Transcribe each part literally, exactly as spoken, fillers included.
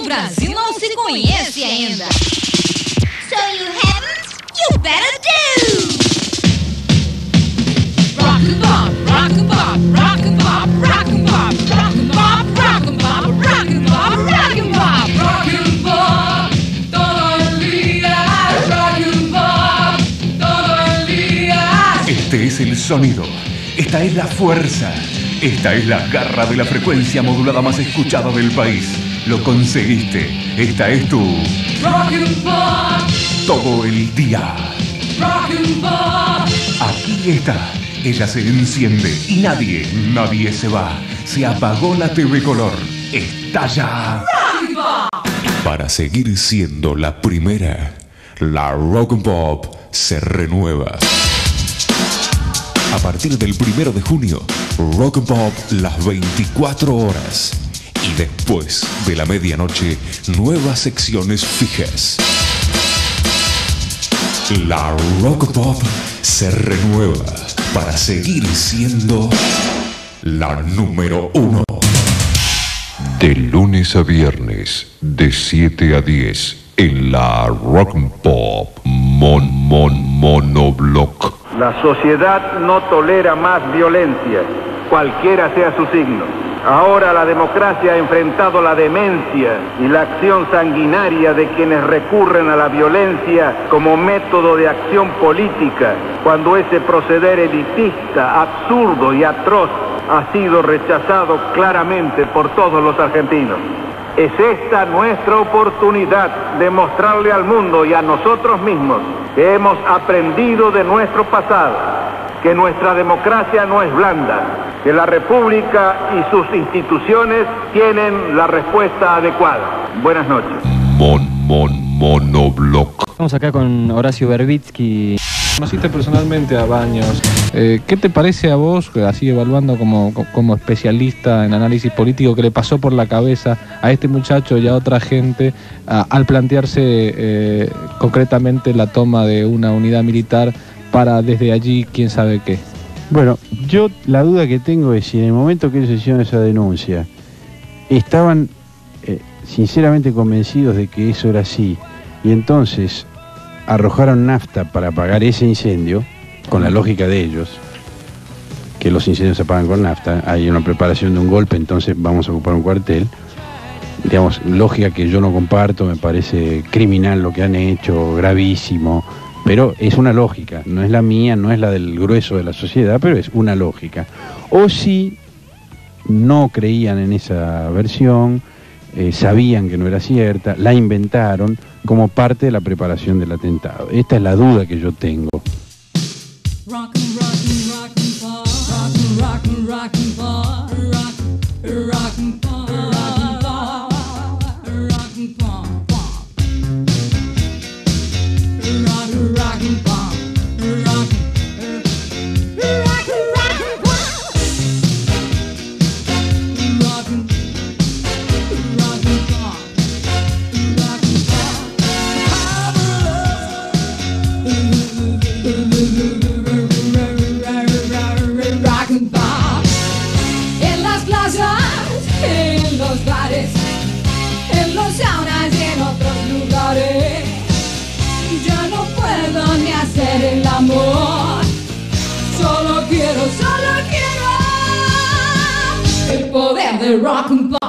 Brasil não se conhece ainda. So you haven't? You better do! Rock and pop, rock and pop, rock and pop, rock and pop, rock and pop, rock and pop, rock and pop, rock and pop, rock and pop, todo el día, rock and pop, todo el día. Este es el sonido, esta es la fuerza, esta es la garra de la frecuencia modulada más escuchada del país. Lo conseguiste, esta es tu Rock and pop, todo el día. rock and pop. Aquí está, ella se enciende y nadie, nadie se va. Se apagó la T V color, estalla. Para seguir siendo la primera, la Rock and Pop se renueva. A partir del primero de junio, Rock and Pop las veinticuatro horas. Y después de la medianoche, nuevas secciones fijas. La Rock and Pop se renueva para seguir siendo la número uno. De lunes a viernes, de siete a diez, en la Rock and Pop Mon Mon Monoblock. La sociedad no tolera más violencia, cualquiera sea su signo. Ahora la democracia ha enfrentado la demencia y la acción sanguinaria de quienes recurren a la violencia como método de acción política, cuando ese proceder elitista, absurdo y atroz ha sido rechazado claramente por todos los argentinos. Es esta nuestra oportunidad de mostrarle al mundo y a nosotros mismos que hemos aprendido de nuestro pasado, que nuestra democracia no es blanda, que la República y sus instituciones tienen la respuesta adecuada. Buenas noches. Mon Mon Monoblock. Estamos acá con Horacio Verbitsky. Conociste personalmente a Baños. Eh, ¿Qué te parece a vos, así evaluando como, como especialista en análisis político, que le pasó por la cabeza a este muchacho y a otra gente a, al plantearse eh, concretamente la toma de una unidad militar para desde allí quién sabe qué? Bueno, yo la duda que tengo es si en el momento que ellos hicieron esa denuncia estaban eh, sinceramente convencidos de que eso era así y entonces arrojaron nafta para apagar ese incendio, con la lógica de ellos, que los incendios se apagan con nafta, hay una preparación de un golpe, entonces vamos a ocupar un cuartel, digamos, lógica que yo no comparto, me parece criminal lo que han hecho, gravísimo, pero es una lógica, no es la mía, no es la del grueso de la sociedad, pero es una lógica. O si no creían en esa versión, eh, sabían que no era cierta, la inventaron como parte de la preparación del atentado. Esta es la duda que yo tengo. El amor, solo quiero, solo quiero el poder del rock and pop.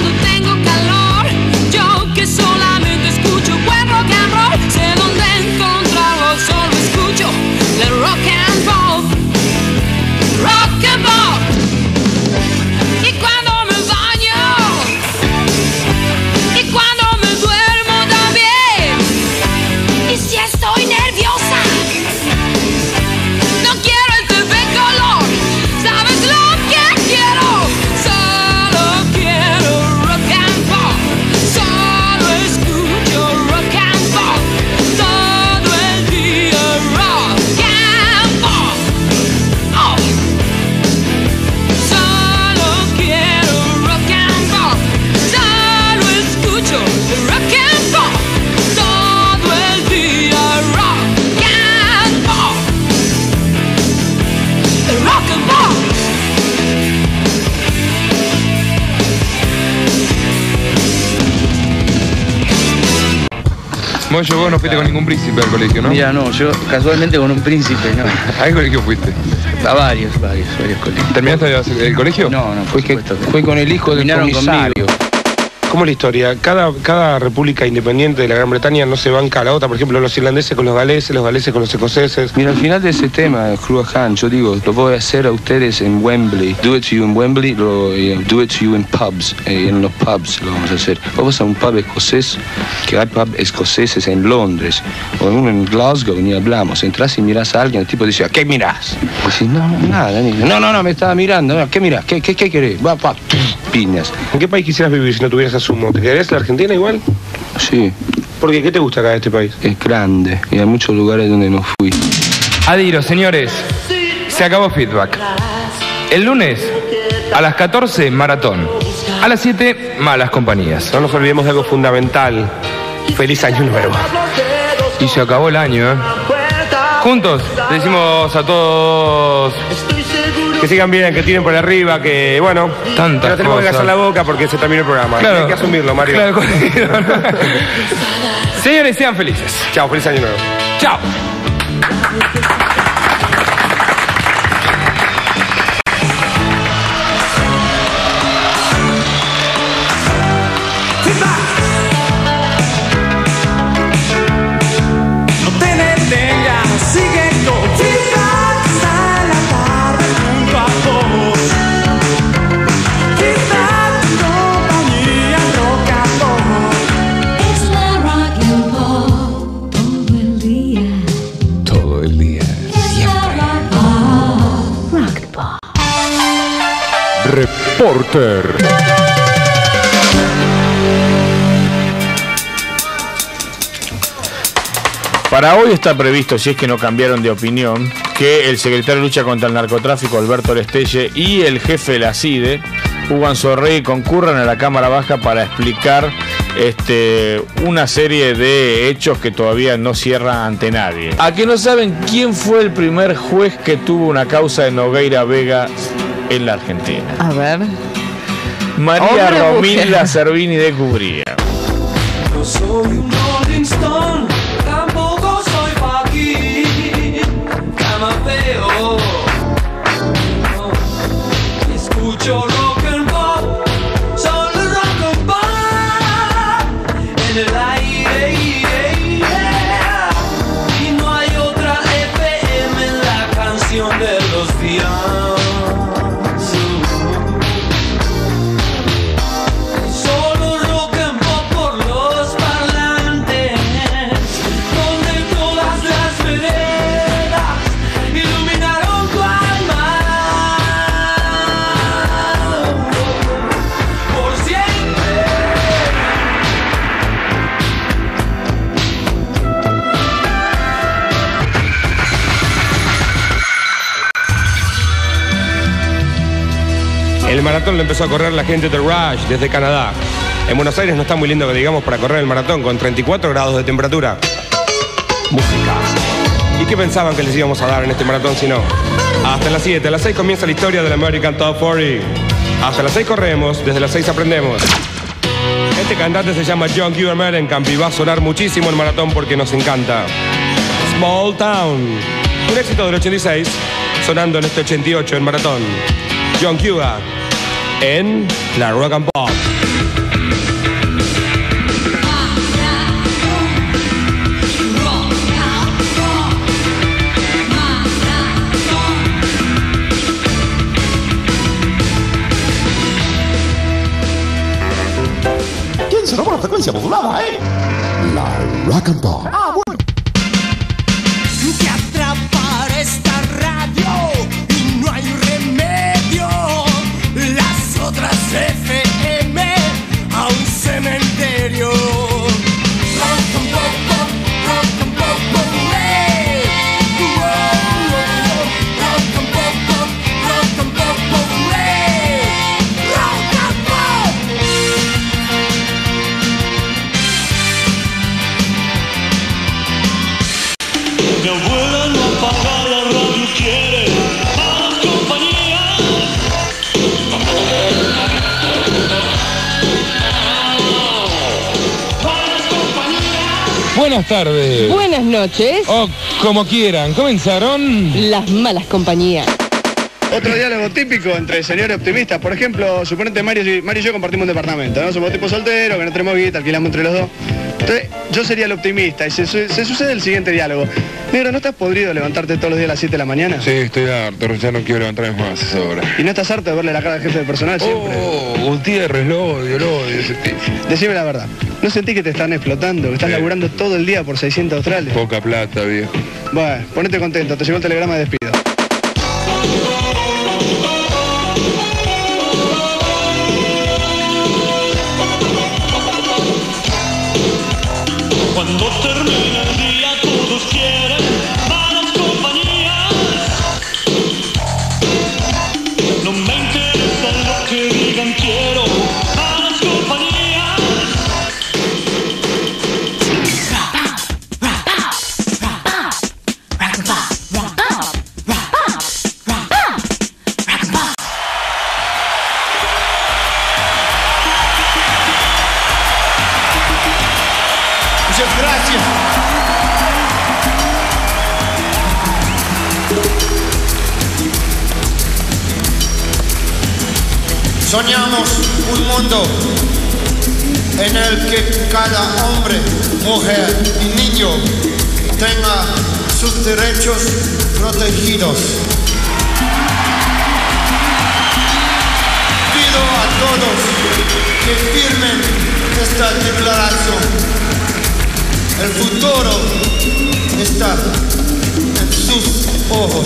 Sé dónde encontrar Moyo, vos no fuiste con ningún príncipe al colegio, ¿no? Mira, no, yo casualmente con un príncipe, ¿no? ¿A qué colegio fuiste? A varios, varios, varios colegios. ¿Terminaste el colegio? No, no, Fue, que, fue con el hijo del Terminaron comisario. conmigo. ¿Cómo es la historia? Cada, cada república independiente de la Gran Bretaña no se banca a la otra. Por ejemplo, los irlandeses con los galeses, los galeses con los escoceses. Mira, al final de ese tema, Cruahan, yo digo, lo voy a hacer a ustedes en Wembley. Do it to you en Wembley, lo, eh, do it to you en pubs. Eh, en los pubs lo vamos a hacer. Vamos a un pub escocés, que hay pubs escoceses en Londres, o en uno en Glasgow, ni hablamos. Entrás y mirás a alguien, el tipo dice, ¿a qué mirás? Decís, no, no, nada, niño. No, no, no, me estaba mirando. No, ¿qué mirás? ¿Qué, qué, qué querés? Va, pa, piñas. ¿En qué país quisieras vivir si no tuvieras a Sumo? ¿Te quedarías en la Argentina igual? Sí. ¿Por qué? ¿Qué te gusta acá de este país? Es grande y hay muchos lugares donde no fui. Adiro, señores, se acabó Feedback. El lunes, a las catorce, maratón. A las siete, malas compañías. No nos olvidemos de algo fundamental. Feliz año nuevo. Y se acabó el año, ¿eh? Juntos, le decimos a todos que sigan bien, que tiren por arriba, que bueno, tantas pero tenemos cosas. que hacer la boca porque se terminó el programa. Claro. Hay que asumirlo, Mario. Claro, corrido, ¿no? Señores, sean felices. Chao, feliz año nuevo. Chao. Reporter. Para hoy está previsto, si es que no cambiaron de opinión, que el secretario de Lucha contra el Narcotráfico, Alberto Lestelle, y el jefe de la C I D E, Hugo Anzorrey, concurran a la Cámara Baja para explicar este, una serie de hechos que todavía no cierran ante nadie. ¿A que no saben quién fue el primer juez que tuvo una causa de Nogueira Vega en la Argentina? A ver. María Hombre, Romilda mujer. Servini de Cubría. No soy un Rolling Stone, tampoco soy Joaquín Camapeo. No, escucho rock and pop, solo rock and pop en el aire, aire, yeah. Y no hay otra F M en la canción de los días. El maratón lo empezó a correr la gente de Rush desde Canadá. En Buenos Aires no está muy lindo que digamos para correr el maratón con treinta y cuatro grados de temperatura. Música. ¿Y qué pensaban que les íbamos a dar en este maratón si no? Hasta las siete, a las seis comienza la historia del American Top cuarenta. Hasta las seis corremos, desde las seis aprendemos. Este cantante se llama John Cougar Mellencamp y va a sonar muchísimo el maratón porque nos encanta. Small Town. Un éxito del ochenta y seis, sonando en este ochenta y ocho en maratón. John Cougar en la Rock and Pop. ¿Quién se robó la frecuencia modulada, eh? La Rock and Pop. Ah, bueno. Que atrapar esta radio y no hay remedio. Las otras F M a un cementerio. Rock and pop, pop, rock and pop, pop, hey. Whoa, whoa, rock and pop, pop, rock and pop, pop, hey. Rock and pop. Mi abuela no apaga la radio, quiere más compañía. Bueno, Buenas tardes. Buenas noches. O como quieran. Comenzaron Las malas compañías. Otro diálogo típico entre señores optimistas. Por ejemplo, suponete Mario y, Mario y yo compartimos un departamento, ¿no? Somos tipos solteros, que no tenemos guita, alquilamos entre los dos. Entonces, yo sería el optimista y se, se sucede el siguiente diálogo. Negro, ¿no estás podrido de levantarte todos los días a las siete de la mañana? Sí, estoy harto, ya no quiero levantarme más a esa hora. ¿Y no estás harto de verle la cara al jefe de personal siempre? Oh, Gutiérrez, lo odio, lo odio ese tipo. Decime la verdad, ¿no sentís que te están explotando, que estás Sí. laburando todo el día por seiscientos australes? Poca plata, viejo. Bueno, ponete contento, te llegó el telegrama de despido. Cuando termina el día todos quieren malas compañías. No me interesa lo que digan, quiero malas compañías. Muchas gracias. Soñamos un mundo en el que cada hombre, mujer y niño tenga sus derechos protegidos. Pido a todos que firmen esta declaración. El futuro está en sus ojos.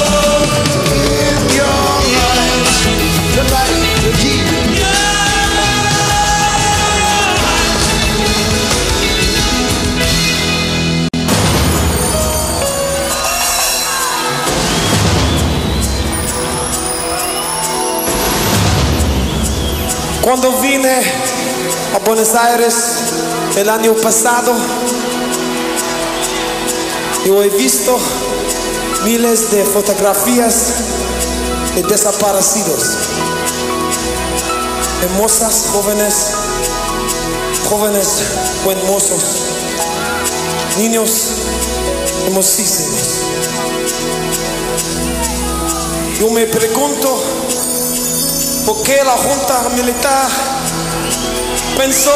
Cuando vine a Buenos Aires el año pasado, yo he visto miles de fotografías de desaparecidos, hermosas jóvenes, jóvenes hermosos, niños hermosísimos. Yo me pregunto por qué la Junta Militar pensó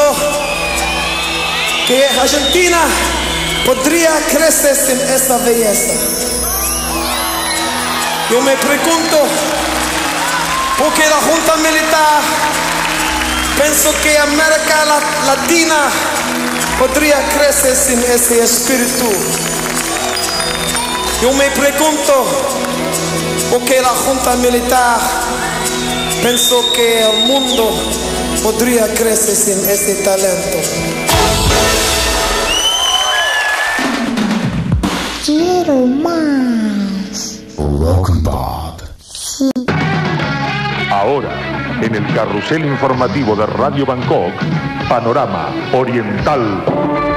que Argentina podría crecer sin esta belleza. Yo me pregunto por qué la Junta Militar pensó que América Latina podría crecer sin ese espíritu. Yo me pregunto por qué la Junta Militar pensó que el mundo podría crecer sin ese talento. Quiero más. Rock and Pop. Ahora, en el carrusel informativo de Radio Bangkok, Panorama Oriental.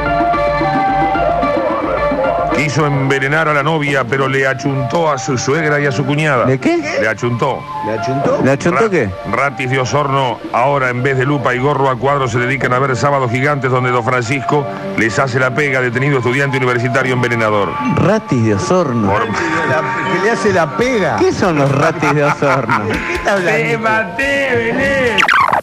Quiso envenenar a la novia, pero le achuntó a su suegra y a su cuñada. ¿De qué? Le achuntó. ¿Le achuntó? ¿Le achuntó Ra- qué? Ratis de Osorno, ahora en vez de lupa y gorro a cuadro se dedican a ver sábados gigantes donde Don Francisco les hace la pega, detenido estudiante universitario envenenador. Ratis de Osorno. Por- ¿Que le hace la pega? ¿Qué son los ratis de Osorno? ¿De qué está hablando? ¡Te maté, Belén!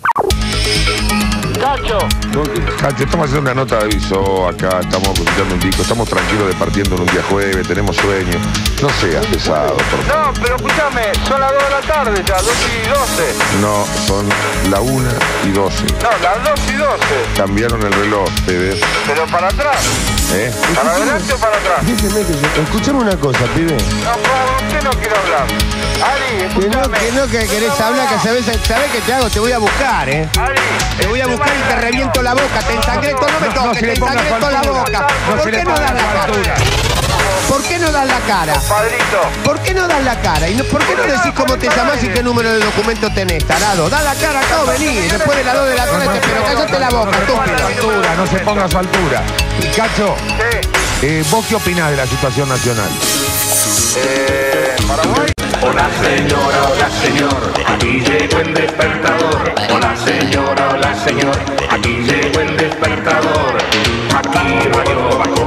Cacho. Cacho, estamos haciendo una nota de aviso acá, estamos escuchando un disco, estamos tranquilos departiendo en un día jueves, tenemos sueño. No seas pesado, por favor. No, pero escúchame, son las dos de la tarde ya, dos y doce. No, son la una y doce. No, las dos y doce. Cambiaron el reloj, te ves. Pero para atrás. ¿Eh? ¿Para adelante o para atrás? Escuchame una cosa, pibe. No, con usted no quiero hablar. Ari, Que no, escúchame. que no, que querés hablar, que sabés, sabés que te hago, te voy a buscar, eh. Ari, Te voy a buscar y te reviento la boca, te ensangreto, no me No, toques, no se te le ponga ensangreto su la altura. boca. No ¿Por se qué le no ponga das la su cara? altura. ¿Por qué no das la cara? Padrito. ¿Por qué no das la cara? ¿Y no, por qué no decís cómo te llamás y qué número de documento tenés, tarado? Da la cara acá o vení, después de las dos de la tarde, pero cállate la boca, estúpido. Altura, no se ponga a su altura. Y Cacho, eh, ¿vos qué opinás de la situación nacional? Eh, Paraguay. Hola señora, hola señor, aquí llegó el despertador. Hola señora, hola señor, aquí llegó el despertador. Aquí Radio Bangkok.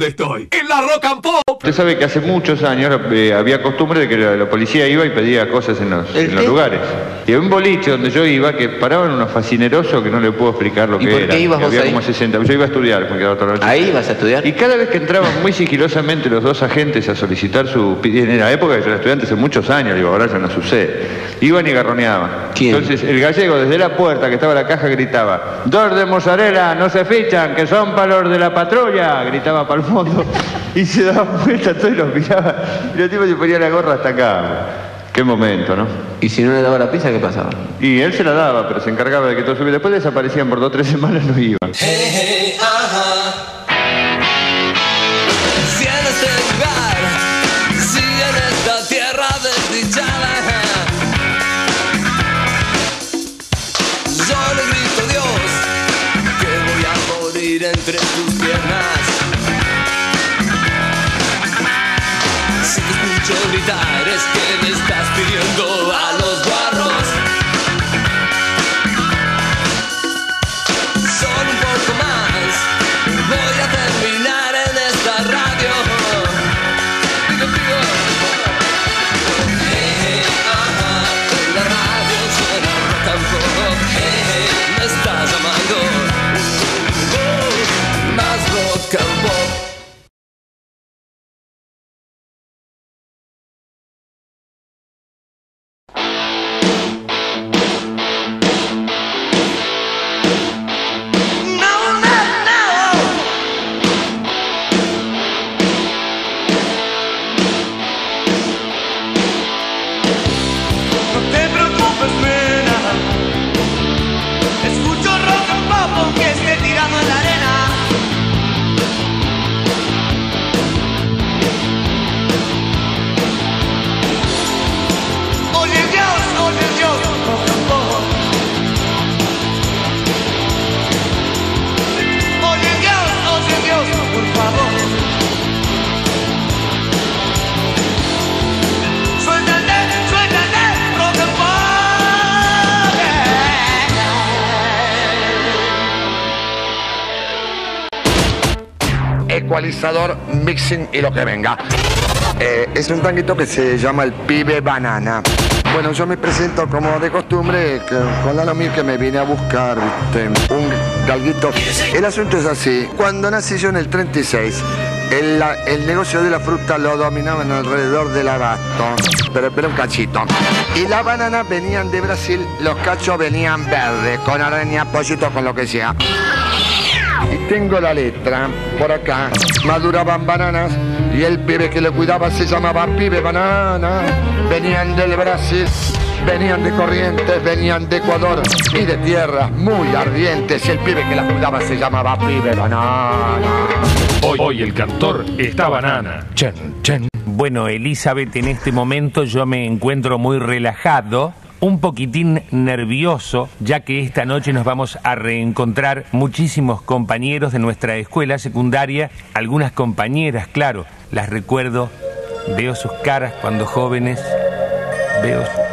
dónde estoy? En la Rock and Pop. Usted sabe que hace muchos años eh, había costumbre de que la, la policía iba y pedía cosas en los, en los lugares. Y había un boliche donde yo iba que paraban unos fascinerosos que no le puedo explicar lo ¿Y que por era. qué ibas Y vos había ahí? como sesenta. Yo iba a estudiar, me quedaba toda la noche. ¿Ahí ibas a estudiar? Y cada vez que entraban muy sigilosamente los dos agentes a solicitar su... En la época que yo era estudiante, hace muchos años, digo, ahora ya no sucede. Iban y garroneaban. ¿Quién? Entonces el gallego desde la puerta que estaba la caja gritaba: dos de mozzarella, no se fichan, que son para los de la patrulla. Gritaba para el fondo y se daba vuelta todo y los miraba. Y los tipos se ponían la gorra hasta acá. Qué momento, ¿no? ¿Y si no le daba la pizza, qué pasaba? Y él se la daba, pero se encargaba de que todo subiera. Después desaparecían por dos o tres semanas, no iban. Hey, hey, ajá. Si en este lugar, si en esta tierra desdichada, yo le grito a Dios que voy a morir entre tus piernas. Si te escucho gritar es que me estás pidiendo a los guarros. Solo un poco más, voy a terminar en esta radio. Digo, digo. Hey, hey, ajá, en la radio suena rock and pop. Hey, hey, me estás llamando. Oh, más rock and pop. No te preocupes, nena. Escucho rock and pop aunque esté tirado en la arena. Oye Dios, oye Dios, rock and pop. Oye Dios, oye Dios, por favor. Suéltate, suéltate, rock and pop. Ecualizador, mixing y lo que venga. Eh, es un tanguito que se llama El Pibe Banana. Bueno, yo me presento como de costumbre que, con la Lomir que me vine a buscar, ¿viste? Un galguito. El asunto es así. Cuando nací yo en el treinta y seis, el, la- el negocio de la fruta lo dominaban alrededor del abasto, pero, pero un cachito. Y las bananas venían de Brasil, los cachos venían verdes, con araña, pollito, con lo que sea. Y tengo la letra por acá. Maduraban bananas y el pibe que le cuidaba se llamaba Pibe Banana. Venían del Brasil, venían de Corrientes, venían de Ecuador y de tierras muy ardientes. Y el pibe que la cuidaba se llamaba Pibe Banana. Hoy, hoy el cantor está banana. Chen, chen. Bueno, Elizabeth, en este momento yo me encuentro muy relajado, un poquitín nervioso, ya que esta noche nos vamos a reencontrar muchísimos compañeros de nuestra escuela secundaria, algunas compañeras, claro, las recuerdo, veo sus caras cuando jóvenes, veo sus...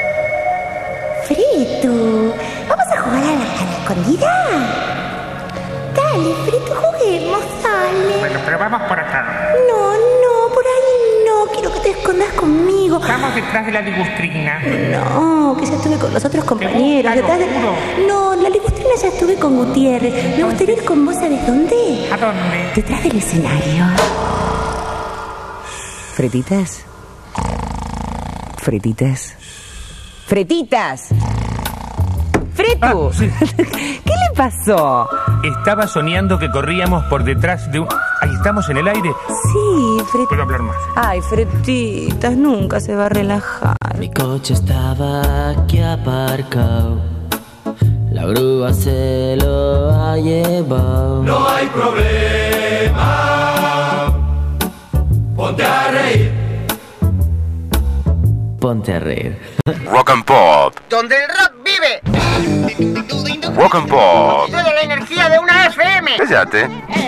Frito, ¿vamos a jugar a la, a la escondida? Dale, Frito, juguemos, dale. Bueno, pero vamos por acá. No, no, por ahí no. Quiero que te escondas conmigo. Vamos detrás de la ligustrina. No, que ya estuve con los otros compañeros. ¿Te gusta, Detrás de... seguro? No, la ligustrina ya estuve con Gutiérrez. Me gustaría ir con vos, ¿sabes dónde? ¿A dónde? Detrás del escenario. ¿Fretitas? ¿Fretitas? ¡Fretitas! ¡Fretu! ¿Qué le pasó? Estaba soñando que corríamos por detrás de un... Ahí estamos en el aire. Sí, Fretitas. Puedo hablar más. Ay, Fretitas, nunca se va a relajar. Mi coche estaba aquí aparcado, la grúa se lo ha llevado. No hay problema. Ponte a reír. Ponte a reír. Rock and Pop. Donde el rock vive. Rock and Pop. Y toda la energía de una F M. Cállate.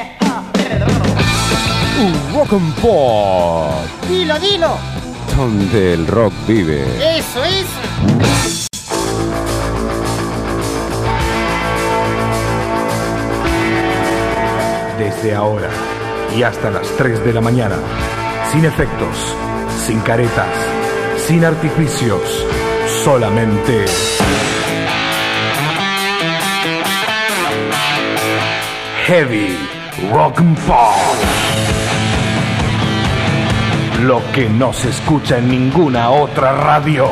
Rock and Pop, Dilo, dilo. donde el rock vive. Eso, eso. Desde ahora y hasta las tres de la mañana. Sin efectos, sin caretas, sin artificios, solamente Heavy Rock and Pop. Lo que no se escucha en ninguna otra radio.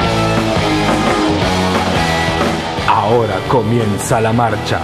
Ahora comienza la marcha.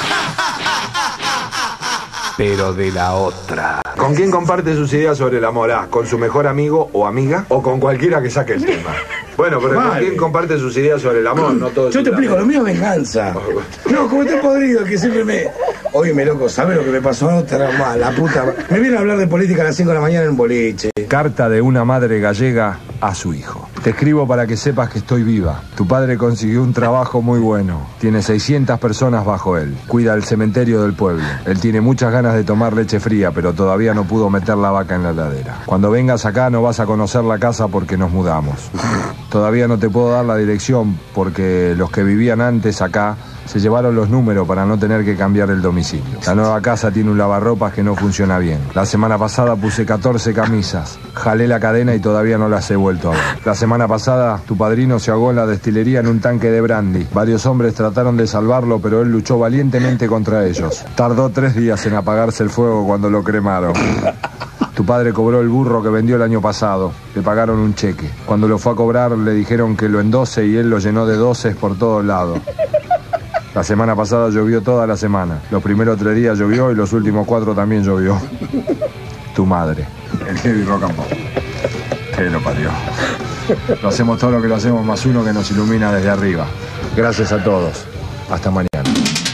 Pero de la otra. ¿Con quién comparte sus ideas sobre el amor? Ah, ¿con su mejor amigo o amiga? ¿O con cualquiera que saque el tema? Bueno, pero ¿con quién comparte sus ideas sobre el amor? No todo. Yo te explico, lo mío es venganza. No, como te podrido, que siempre me... Óyeme, loco, ¿sabes lo que me pasó otra más? La puta... Me vienen a hablar de política a las cinco de la mañana en un boliche. Carta de una madre gallega a su hijo. Te escribo para que sepas que estoy viva. Tu padre consiguió un trabajo muy bueno. Tiene seiscientas personas bajo él. Cuida el cementerio del pueblo. Él tiene muchas ganas de tomar leche fría, pero todavía no pudo meter la vaca en la heladera. Cuando vengas acá no vas a conocer la casa porque nos mudamos. Todavía no te puedo dar la dirección porque los que vivían antes acá se llevaron los números para no tener que cambiar el domicilio. La nueva casa tiene un lavarropas que no funciona bien. La semana pasada puse catorce camisas. Jalé la cadena y todavía no las he vuelto a ver. La semana pasada tu padrino se ahogó en la destilería en un tanque de brandy. Varios hombres trataron de salvarlo, pero él luchó valientemente contra ellos. Tardó tres días en apagarse el fuego cuando lo cremaron. Tu padre cobró el burro que vendió el año pasado. Le pagaron un cheque. Cuando lo fue a cobrar le dijeron que lo endose y él lo llenó de doces por todos lados. La semana pasada llovió toda la semana. Los primeros tres días llovió y los últimos cuatro también llovió. Tu madre. El Heavy Rock and Pop. Que lo parió. Lo hacemos todo lo que lo hacemos más uno que nos ilumina desde arriba. Gracias a todos. Hasta mañana.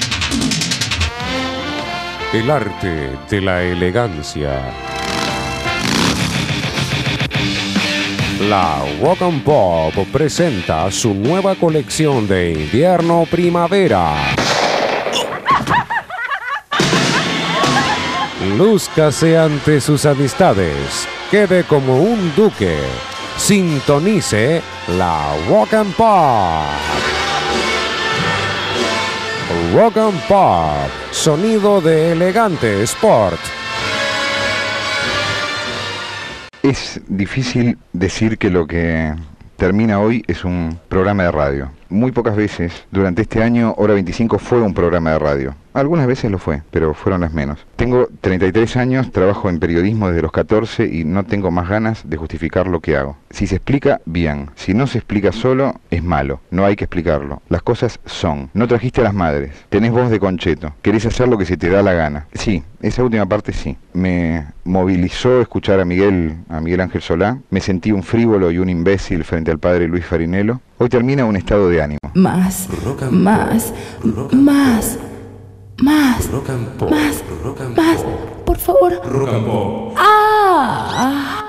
El arte de la elegancia. La Rock and Pop presenta su nueva colección de invierno-primavera. Lúzcase ante sus amistades. Quede como un duque. Sintonice la Rock and Pop. Rock and Pop. Sonido de elegante sport. Es difícil decir que lo que termina hoy es un programa de radio. Muy pocas veces durante este año Hora veinticinco fue un programa de radio. Algunas veces lo fue, pero fueron las menos. Tengo treinta y tres años, trabajo en periodismo desde los catorce y no tengo más ganas de justificar lo que hago. Si se explica, bien. Si no se explica solo, es malo. No hay que explicarlo. Las cosas son. No trajiste a las madres. Tenés voz de concheto. Querés hacer lo que se te da la gana. Sí, esa última parte sí. Me movilizó escuchar a Miguel, a Miguel Ángel Solá. Me sentí un frívolo y un imbécil frente al padre Luis Farinello. Hoy termina un estado de ánimo. Más, más, más, más, más, más, por favor. Rock and Pop. Ah.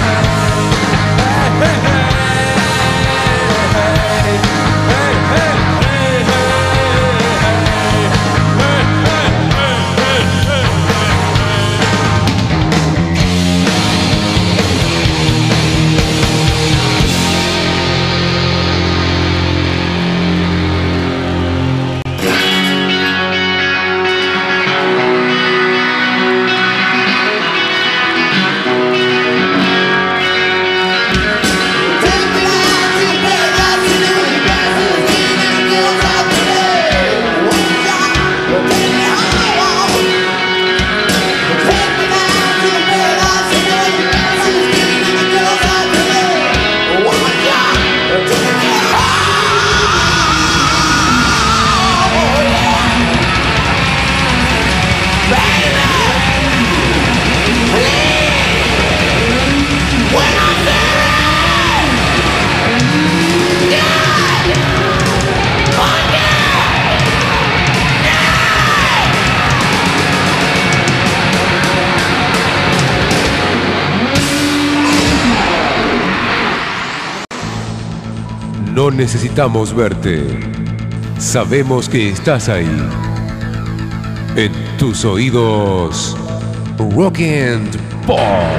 Hey, hey, hey. No necesitamos verte. Sabemos que estás ahí. En tus oídos, Rock and Pop.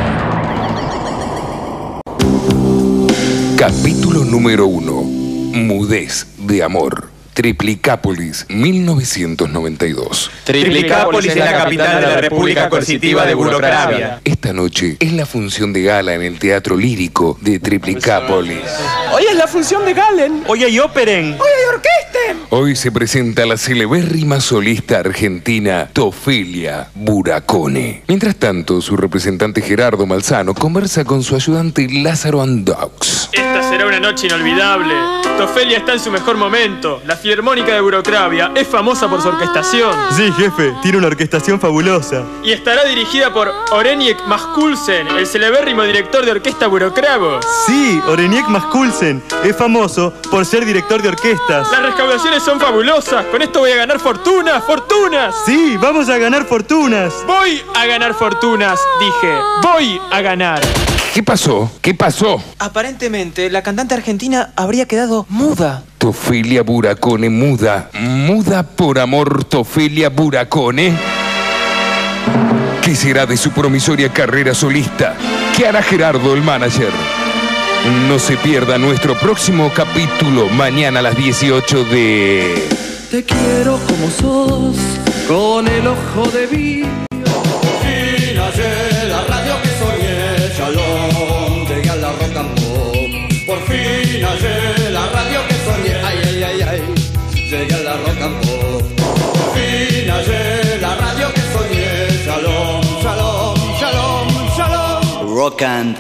Capítulo número uno. Mudez de amor. Triplicápolis, mil novecientos noventa y dos. Triplicápolis es la capital de la República Coercitiva de Burocravia. Esta noche es la función de gala en el Teatro Lírico de Triplicápolis. Hoy es la función de Galen. Hoy hay óperen. Hoy hay orquesten. Hoy se presenta la celebérrima solista argentina Tofelia Buracone. Mientras tanto, su representante Gerardo Malzano conversa con su ayudante Lázaro Andox. Esta será una noche inolvidable. Tofelia está en su mejor momento. La Filarmónica de Burocravia es famosa por su orquestación. Sí, jefe, tiene una orquestación fabulosa. Y estará dirigida por Oreniek Maskulsen, el celebérrimo director de orquesta Burocravo. Sí, Oreniek Maskulsen es famoso por ser director de orquestas. Las recaudaciones son fabulosas. Con esto voy a ganar fortunas, fortunas. Sí, vamos a ganar fortunas. Voy a ganar fortunas, dije. Voy a ganar. ¿Qué pasó? ¿Qué pasó? Aparentemente, la cantante argentina habría quedado muda. Tofelia Buracone muda. ¿Muda por amor Tofelia Buracone? ¿Qué será de su promisoria carrera solista? ¿Qué hará Gerardo, el manager? No se pierda nuestro próximo capítulo mañana a las dieciocho de... Te quiero como sos, con el ojo de vidrio. Y nace la radio que soñé, Shalom, llegué a la rock and pop. Por fin hallé la radio que soñé, ay, ay, ay, ay, llegué a la rock and pop. Por fin hallé la radio que soñé, Shalom, Shalom, Shalom, Shalom. Rock and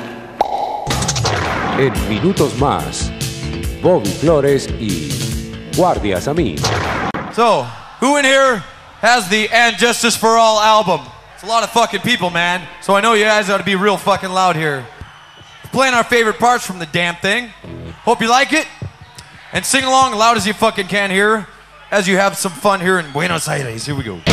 En minutos más, Bobby Flores y Guardias a mí. So, who in here has the And Justice for All album? It's a lot of fucking people, man. So I know you guys ought to be real fucking loud here. Playing our favorite parts from the damn thing. Hope you like it. And sing along loud as you fucking can here, as you have some fun here in Buenos Aires. Here we go.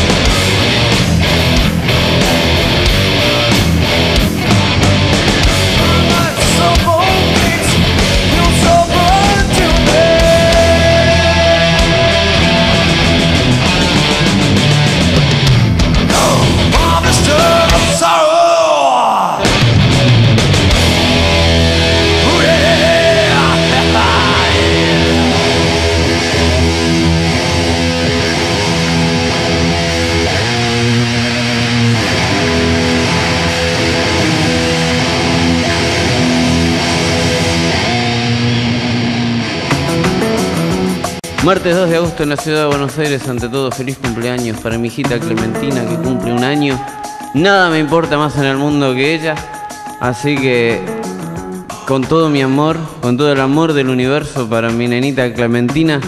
Martes dos de agosto en la ciudad de Buenos Aires. Ante todo, feliz cumpleaños para mi hijita Clementina, que cumple un año. Nada me importa más en el mundo que ella. Así que, con todo mi amor, con todo el amor del universo para mi nenita Clementina,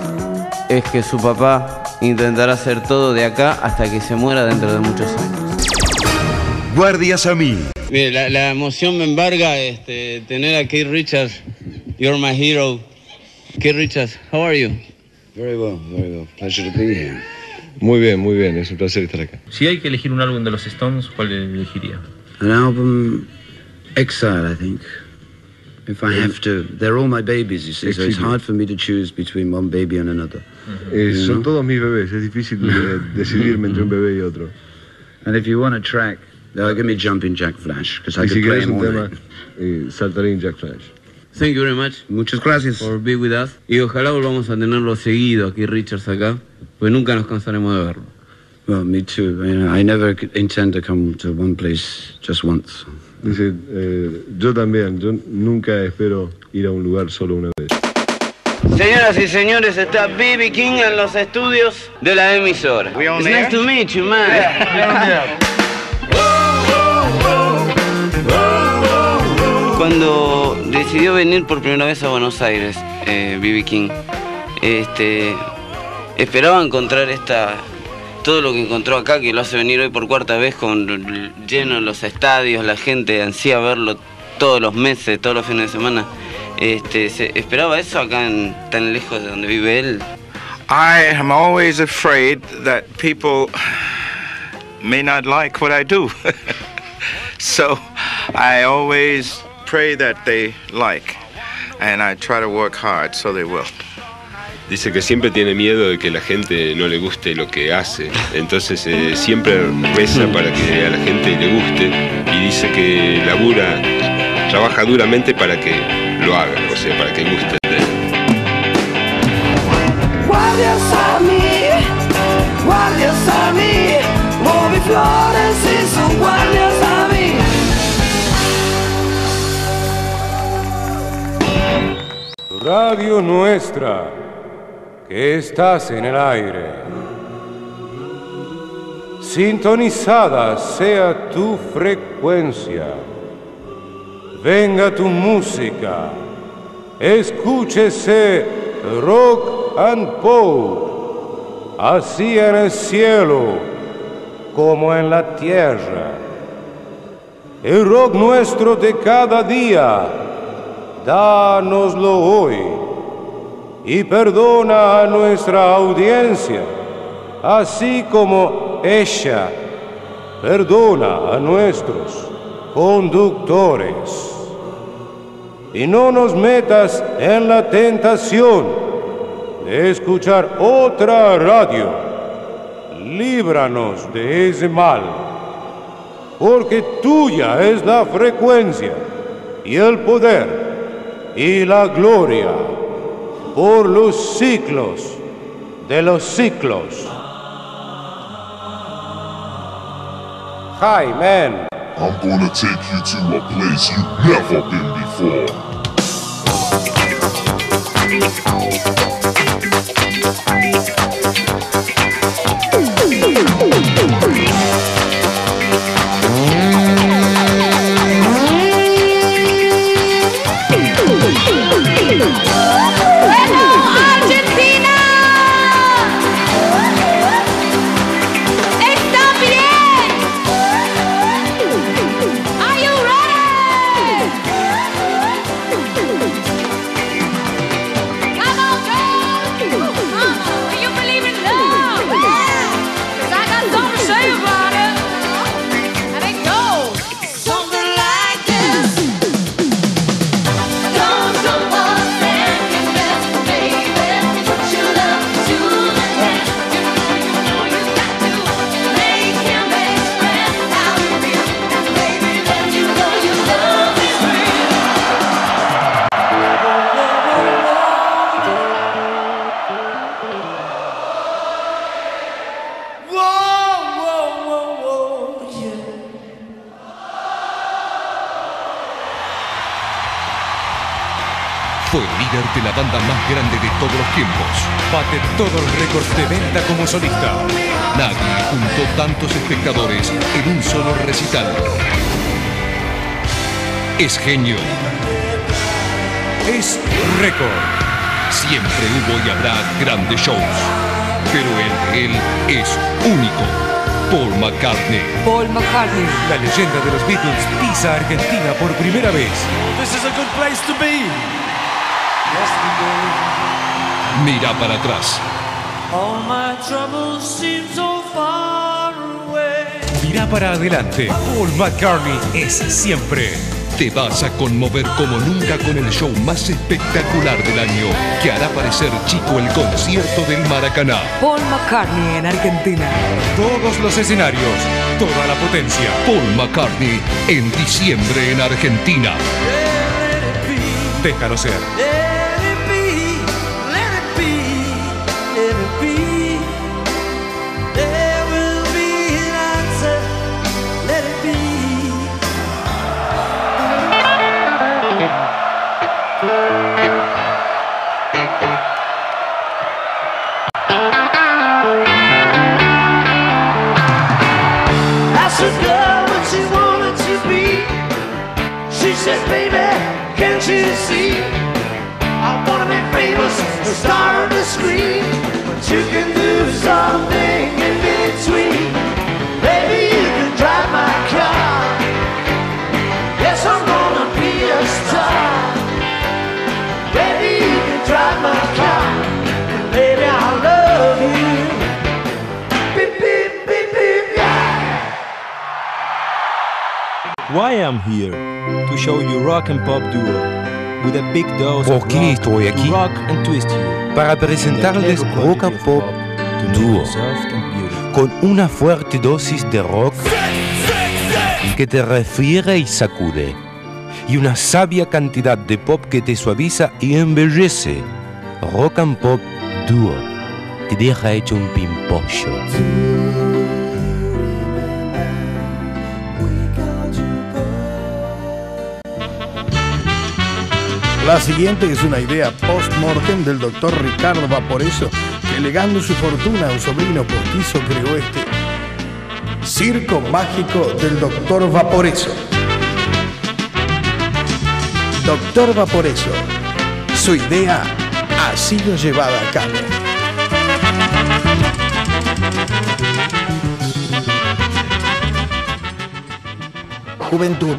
es que su papá intentará hacer todo de acá hasta que se muera dentro de muchos años. Guardias a mí. Mire, la, la emoción me embarga este, tener a Keith Richards. You're my hero. Keith Richards, how are you? Very well, very well. Pleasure to be here. Muy bien, muy bien. Es un placer estar acá. Si hay que elegir un álbum de los Stones, ¿cuál elegiría? An album, Exile, I think. If I have to, they're all my babies, you see, so it's hard for me to choose between one baby and another. Eh, son todos mis bebés, es difícil de decidirme entre un bebé y otro. And if you want a track, uh, give me Jumping Jack Flash, because I Y could si play quieres them un all tema, night. eh, saltaré en Jack Flash. Thank you very much. Muchas gracias. For being with us. Y ojalá volvamos a tenerlo seguido aquí, Richards, acá, pues nunca nos cansaremos de verlo. Well, me too. You know, I never intend to come to one place just once. Dice, eh, yo también, yo nunca espero ir a un lugar solo una vez. Señoras y señores, está B B King en los estudios de la emisora. It's nice to meet you, man. Cuando decidió venir por primera vez a Buenos Aires, eh, B B King, este, esperaba encontrar esta, todo lo que encontró acá, que lo hace venir hoy por cuarta vez, con lleno los estadios, la gente ansía verlo todos los meses, todos los fines de semana. Este, ¿se esperaba eso acá en, tan lejos de donde vive él? I am always afraid that people may not like what I do. So I always pray that they like. and I try to work hard so they will. Dice que siempre tiene miedo de que la gente no le guste lo que hace, entonces eh, siempre reza para que a la gente le guste y dice que labura, trabaja duramente para que lo haga, o sea, para que guste de él. Guardias a mí, guardias a mí, moví flores y son guardias a mí. Radio Nuestra, que estás en el aire. Sintonizada sea tu frecuencia. Venga tu música. Escúchese rock and pop, así en el cielo como en la tierra. El rock nuestro de cada día, dánoslo hoy y perdona a nuestra audiencia, así como ella perdona a nuestros conductores. Y no nos metas en la tentación de escuchar otra radio. Líbranos de ese mal, porque tuya es la frecuencia y el poder y la gloria por los siglos de los siglos. Hi, man. I'm gonna take you to a place you've never been before. Fue líder de la banda más grande de todos los tiempos. Bate todos los récords de venta como solista. Nadie juntó tantos espectadores en un solo recital. Es genio. Es récord. Siempre hubo y habrá grandes shows, pero el de él es único. Paul McCartney. Paul McCartney. La leyenda de los Beatles pisa Argentina por primera vez. This is a good place to be. Mira para atrás. All my troubles seem so far away. Mira para adelante. Paul McCartney es siempre. Te vas a conmover como nunca con el show más espectacular del año, que hará parecer chico el concierto del Maracaná. Paul McCartney en Argentina. Todos los escenarios, toda la potencia. Paul McCartney en diciembre en Argentina. Déjalo ser. Star on the screen, but you can do something in between. Baby, you can drive my car. Yes, I'm gonna be a star. Baby, you can drive my car. And baby, I love you. Beep, beep, beep, beep, yeah. Why I'm here? To show you rock and pop duo. ¿Por qué estoy aquí? Para presentarles Rock and Pop Dúo, con una fuerte dosis de rock que te refriega y sacude, y una sabia cantidad de pop que te suaviza y embellece. Rock and Pop Dúo te deja hecho un pimpollo. La siguiente es una idea post-mortem del doctor Ricardo Vaporeso, que legando su fortuna a un sobrino postizo creó este circo mágico del doctor Vaporeso. doctor Vaporeso, su idea ha sido llevada a cabo. Juventud,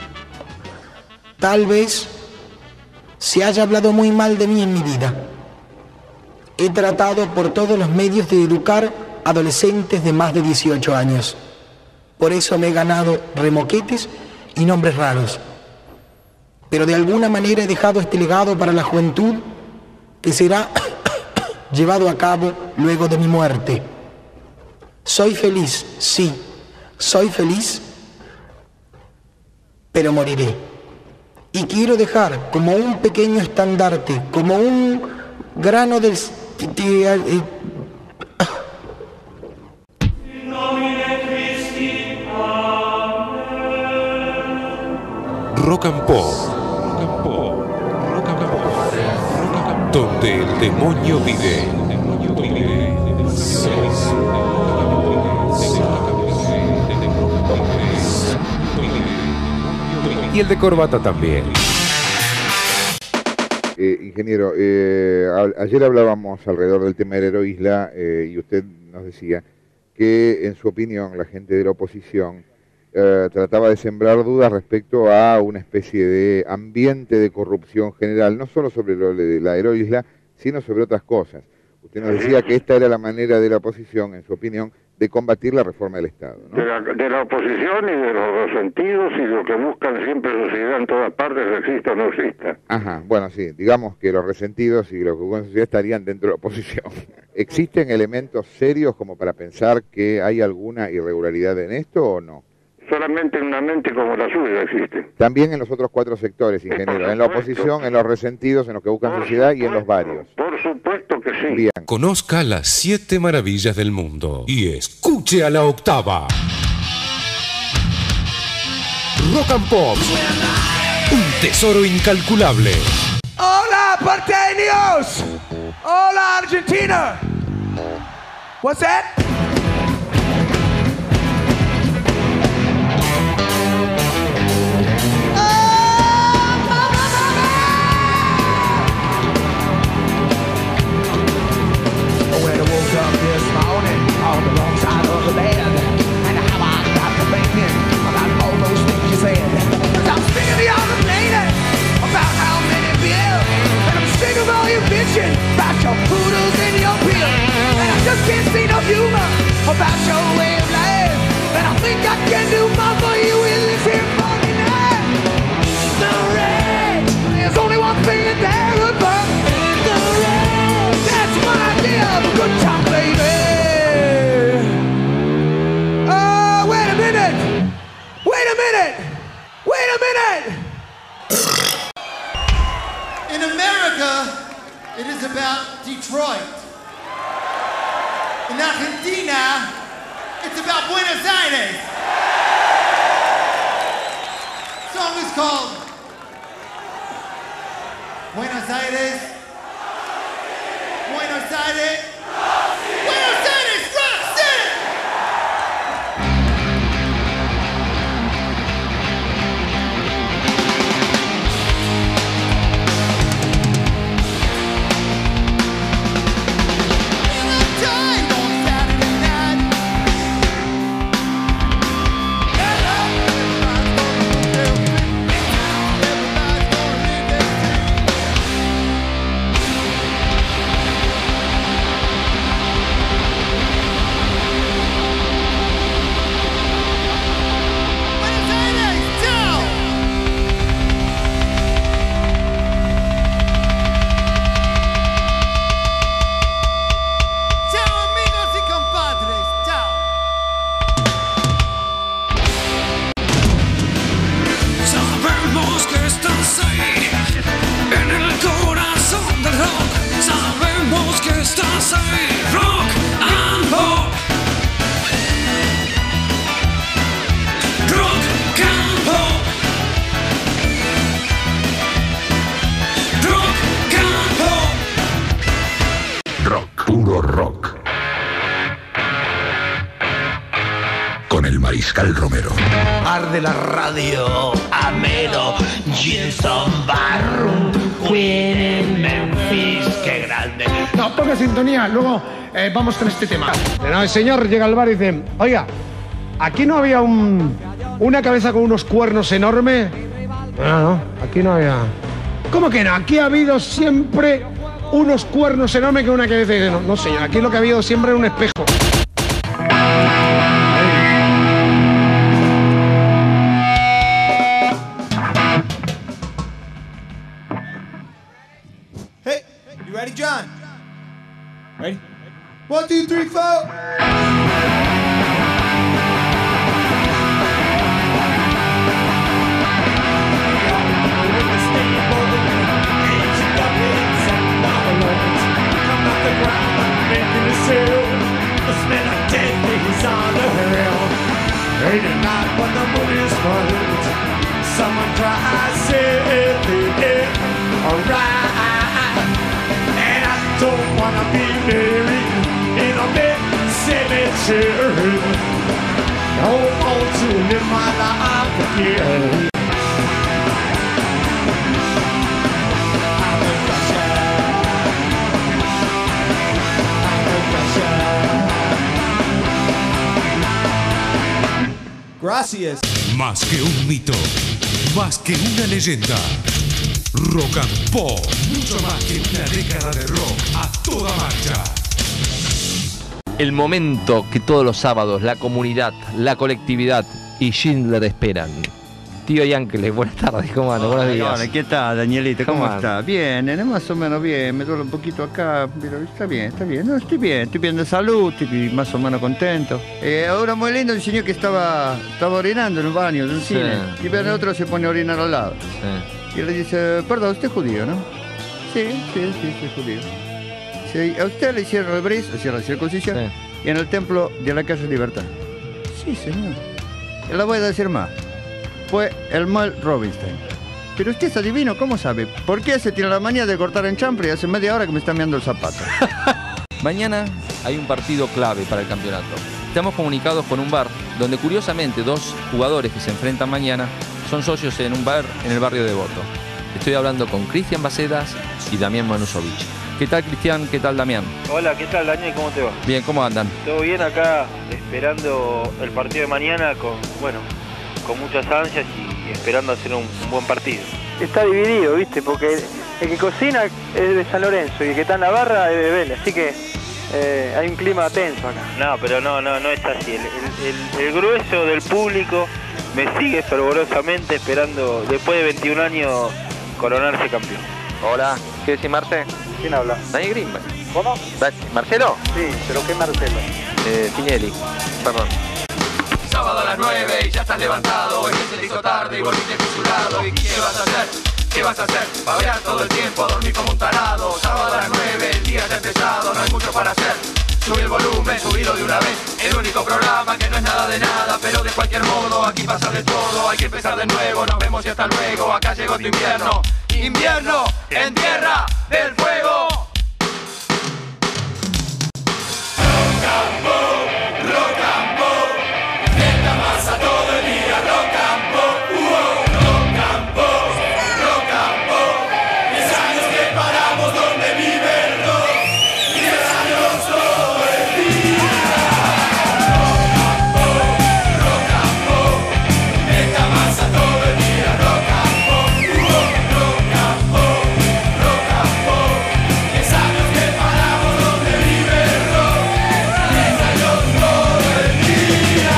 tal vez se haya hablado muy mal de mí en mi vida. He tratado por todos los medios de educar adolescentes de más de dieciocho años. Por eso me he ganado remoquetes y nombres raros. Pero de alguna manera he dejado este legado para la juventud que será llevado a cabo luego de mi muerte. Soy feliz, sí, soy feliz, pero moriré. Y quiero dejar como un pequeño estandarte, como un grano del... De, de, de, Rock and Pop, donde el demonio vive. Y el de corbata también. Eh, ingeniero, eh, a, ayer hablábamos alrededor del tema del Héroe Isla eh, y usted nos decía que, en su opinión, la gente de la oposición eh, trataba de sembrar dudas respecto a una especie de ambiente de corrupción general, no solo sobre lo de la Héroe Isla, sino sobre otras cosas. Usted nos decía que esta era la manera de la oposición, en su opinión, de combatir la reforma del Estado, ¿no? De la, de la oposición y de los resentidos y de lo que buscan siempre sociedad en todas partes, exista o no exista. Ajá, bueno, sí, digamos que los resentidos y los que buscan sociedad estarían dentro de la oposición. ¿Existen elementos serios como para pensar que hay alguna irregularidad en esto o no? Solamente en una mente como la suya existe. También en los otros cuatro sectores, ingeniero, en la oposición, en los resentidos, en los que buscan sociedad y en los varios. Por supuesto que sí. Bien. Conozca las siete maravillas del mundo y escuche a la octava. Rock and Pop, un tesoro incalculable. Hola, porteños. Hola, Argentina. What's that? This morning on the wrong side of the bed, and how I got to thinking about all those things you said. Cause I'm sick of y'all complaining about how many bills, and I'm sick of all you bitching about your poodles and your pills, and I just can't see no humor about your way of life, and I think I can do more for you in this here fucking night. The rage, there's only one thing in there about the rage. That's my idea of a good time. In America, it is about Detroit. In Argentina, it's about Buenos Aires. The song is called Buenos Aires. Buenos Aires. Buenos Aires, Rock City! Pascal Romero. Arde la radio, Amelo, Gilson Barrum, Queen en Memphis, qué grande. No, toca sintonía, luego eh, vamos con este tema. No, el señor llega al bar y dice, oiga, ¿aquí no había un, una cabeza con unos cuernos enormes? No, no, aquí no había... ¿Cómo que no? Aquí ha habido siempre unos cuernos enormes con una cabeza. Y dice, no, no, señor, aquí lo que ha habido siempre es un espejo. Hey, you ready, John? Ready? One, two, three, four. Late at night when the moon is full, someone cries, say, alright. And I don't wanna be buried in a big cemetery. I want to live my life again. Gracias. Más que un mito, más que una leyenda. Rock and Pop, mucho más que una década de rock a toda marcha. El momento que todos los sábados la comunidad, la colectividad y Schindler esperan. Tío Yankeles, buenas tardes, ¿cómo andan? Buenos días. Hola, ¿qué tal, Danielito? ¿Cómo, ¿Cómo está? Bien, eh, más o menos bien, me duele un poquito acá, pero está bien, está bien, no, estoy bien, estoy bien de salud, estoy más o menos contento. Eh, ahora muy lindo el señor que estaba, estaba orinando en un baño de un Sí. cine, y ve a otro se pone a orinar al lado. Sí. Y le dice, perdón, usted es judío, ¿no? Sí, sí, sí, soy judío. Sí, a usted le hicieron el bris, o sea, la circuncisión, Sí. y en el templo de la Casa Libertad. Sí, señor. Y le voy a decir más. Fue el Mel Robinstein. Pero usted es adivino, ¿cómo sabe? ¿Por qué se tiene la manía de cortar en chambre y hace media hora que me está mirando el zapato? Mañana hay un partido clave para el campeonato. Estamos comunicados con un bar donde curiosamente dos jugadores que se enfrentan mañana son socios en un bar en el barrio de Devoto. Estoy hablando con Cristian Bacedas y Damián Manusovich. ¿Qué tal, Cristian? ¿Qué tal, Damián? Hola, ¿qué tal, Daniel? ¿Cómo te va? Bien, ¿cómo andan? Todo bien acá, esperando el partido de mañana con, bueno, con muchas ansias y esperando hacer un, un buen partido. Está dividido, ¿viste? Porque el, el que cocina es de San Lorenzo y el que está en la barra es de Vélez, así que eh, hay un clima tenso acá. No, pero no, no, no es así. El, el, el, el grueso del público me sigue fervorosamente esperando, después de veintiún años, coronarse campeón. Hola, ¿qué decís, Marce? ¿Quién habla? Daniel Greenberg. ¿Cómo? ¿Marcelo? Sí, pero ¿qué Marcelo? Eh, Tinelli, perdón. Sábado a las nueve y ya estás levantado. Hoy se te hizo tarde y volviste fisurado. ¿Y qué vas a hacer? ¿Qué vas a hacer? Babear todo el tiempo, dormir como un tarado. Sábado a las nueve, el día ya ha empezado, no hay mucho para hacer. Subí el volumen, subilo de una vez. El único programa que no es nada de nada, pero de cualquier modo aquí pasa de todo. Hay que empezar de nuevo, nos vemos y hasta luego. Acá llegó tu invierno. Invierno en tierra del fuego. Rock and pop, rock and pop. Neta masa todo el día, rock and pop. Uh, rock and pop, rock and pop. Diez años que paramos donde vive el rock. Diez años todo el día. Rock and pop, rock and pop. Neta masa todo el día, rock and pop. Uh, rock and pop, rock and pop. Diez años que paramos donde vive el rock. Diez años todo el día.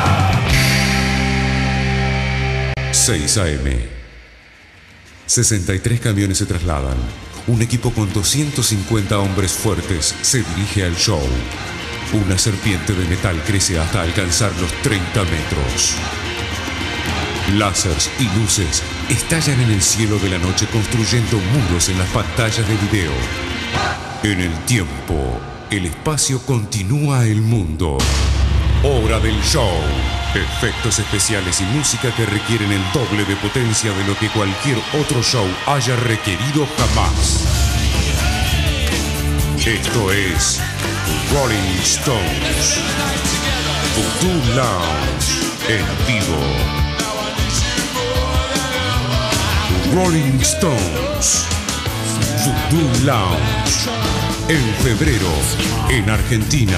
seis A M. sesenta y tres camiones se trasladan. Un equipo con doscientos cincuenta hombres fuertes se dirige al show. Una serpiente de metal crece hasta alcanzar los treinta metros. Láseres y luces estallan en el cielo de la noche construyendo muros en las pantallas de video. En el tiempo, el espacio continúa el mundo. Hora del show. Efectos especiales y música que requieren el doble de potencia de lo que cualquier otro show haya requerido jamás. Esto es Rolling Stones. Voodoo Lounge. en vivo. Rolling Stones, Voodoo Lounge, en febrero, en Argentina.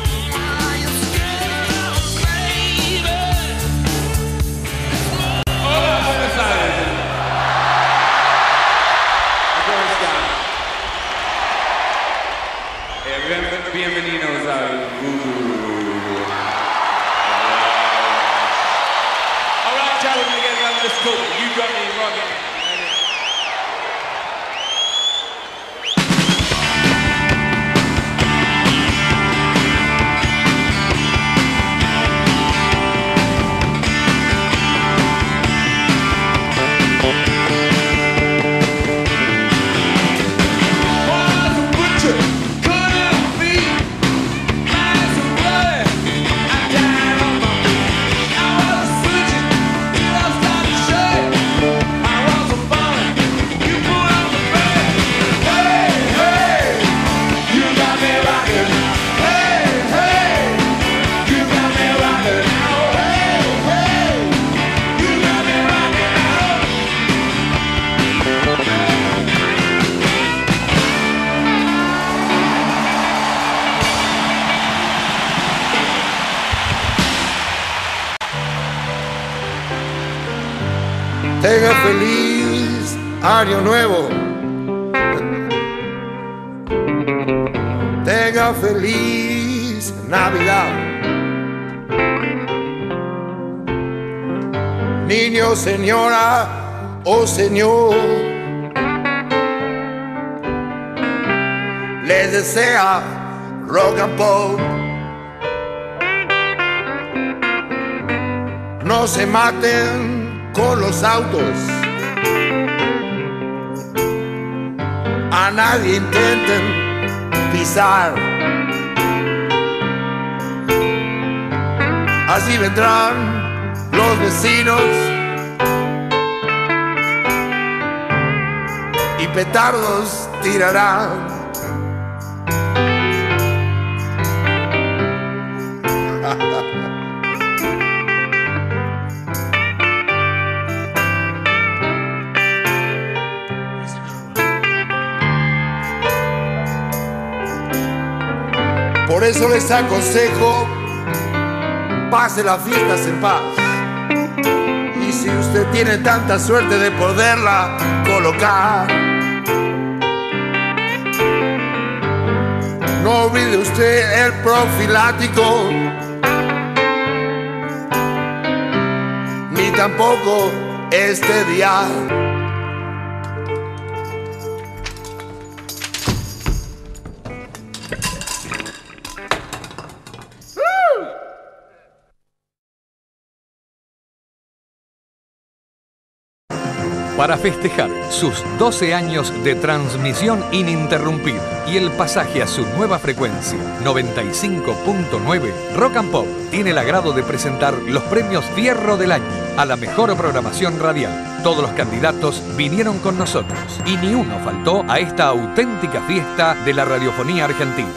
Bienvenidos al Voodoo. All right, Charlie, we're getting out of this cool. You got me rocking. Tenga feliz año nuevo. Tenga feliz Navidad. Niño, señora o señor, les desea rock and pop. No se maten con los autos, a nadie intenten pisar, así vendrán los vecinos y petardos tirarán. Por eso les aconsejo, pase las fiestas en paz. Y si usted tiene tanta suerte de poderla colocar, no olvide usted el profilático, ni tampoco este día. Para festejar sus doce años de transmisión ininterrumpida y el pasaje a su nueva frecuencia, noventa y cinco punto nueve, Rock and Pop tiene el agrado de presentar los premios Fierro del Año a la mejor programación radial. Todos los candidatos vinieron con nosotros y ni uno faltó a esta auténtica fiesta de la radiofonía argentina.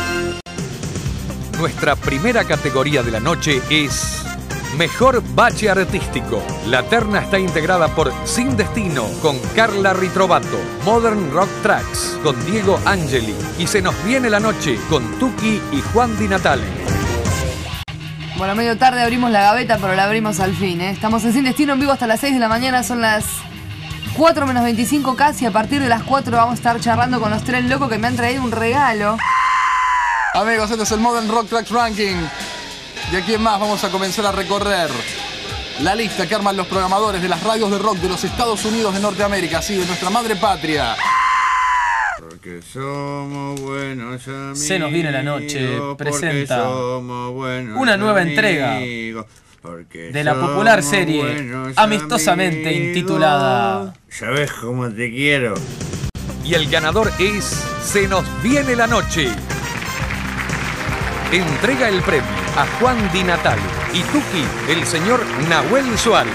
Nuestra primera categoría de la noche es Mejor Bache Artístico. La terna está integrada por Sin Destino con Carla Ritrovato, Modern Rock Tracks con Diego Angeli y Se Nos Viene la Noche con Tuki y Juan Di Natale. Bueno, medio tarde abrimos la gaveta, pero la abrimos al fin, ¿eh? Estamos en Sin Destino en vivo hasta las seis de la mañana, son las cuatro menos veinticinco casi. A partir de las cuatro vamos a estar charlando con los tres locos que me han traído un regalo. Amigos, este es el Modern Rock Tracks Ranking. De aquí en más vamos a comenzar a recorrer la lista que arman los programadores de las radios de rock de los Estados Unidos de Norteamérica, sí, de nuestra madre patria. Porque somos buenos amigos. Se Nos Viene la Noche presenta una nueva entrega de la popular serie amistosamente intitulada ¿Sabes cómo te quiero? Y el ganador es Se Nos Viene la Noche. Entrega el premio a Juan Di Natale y Tuki, el señor Nahuel Suárez.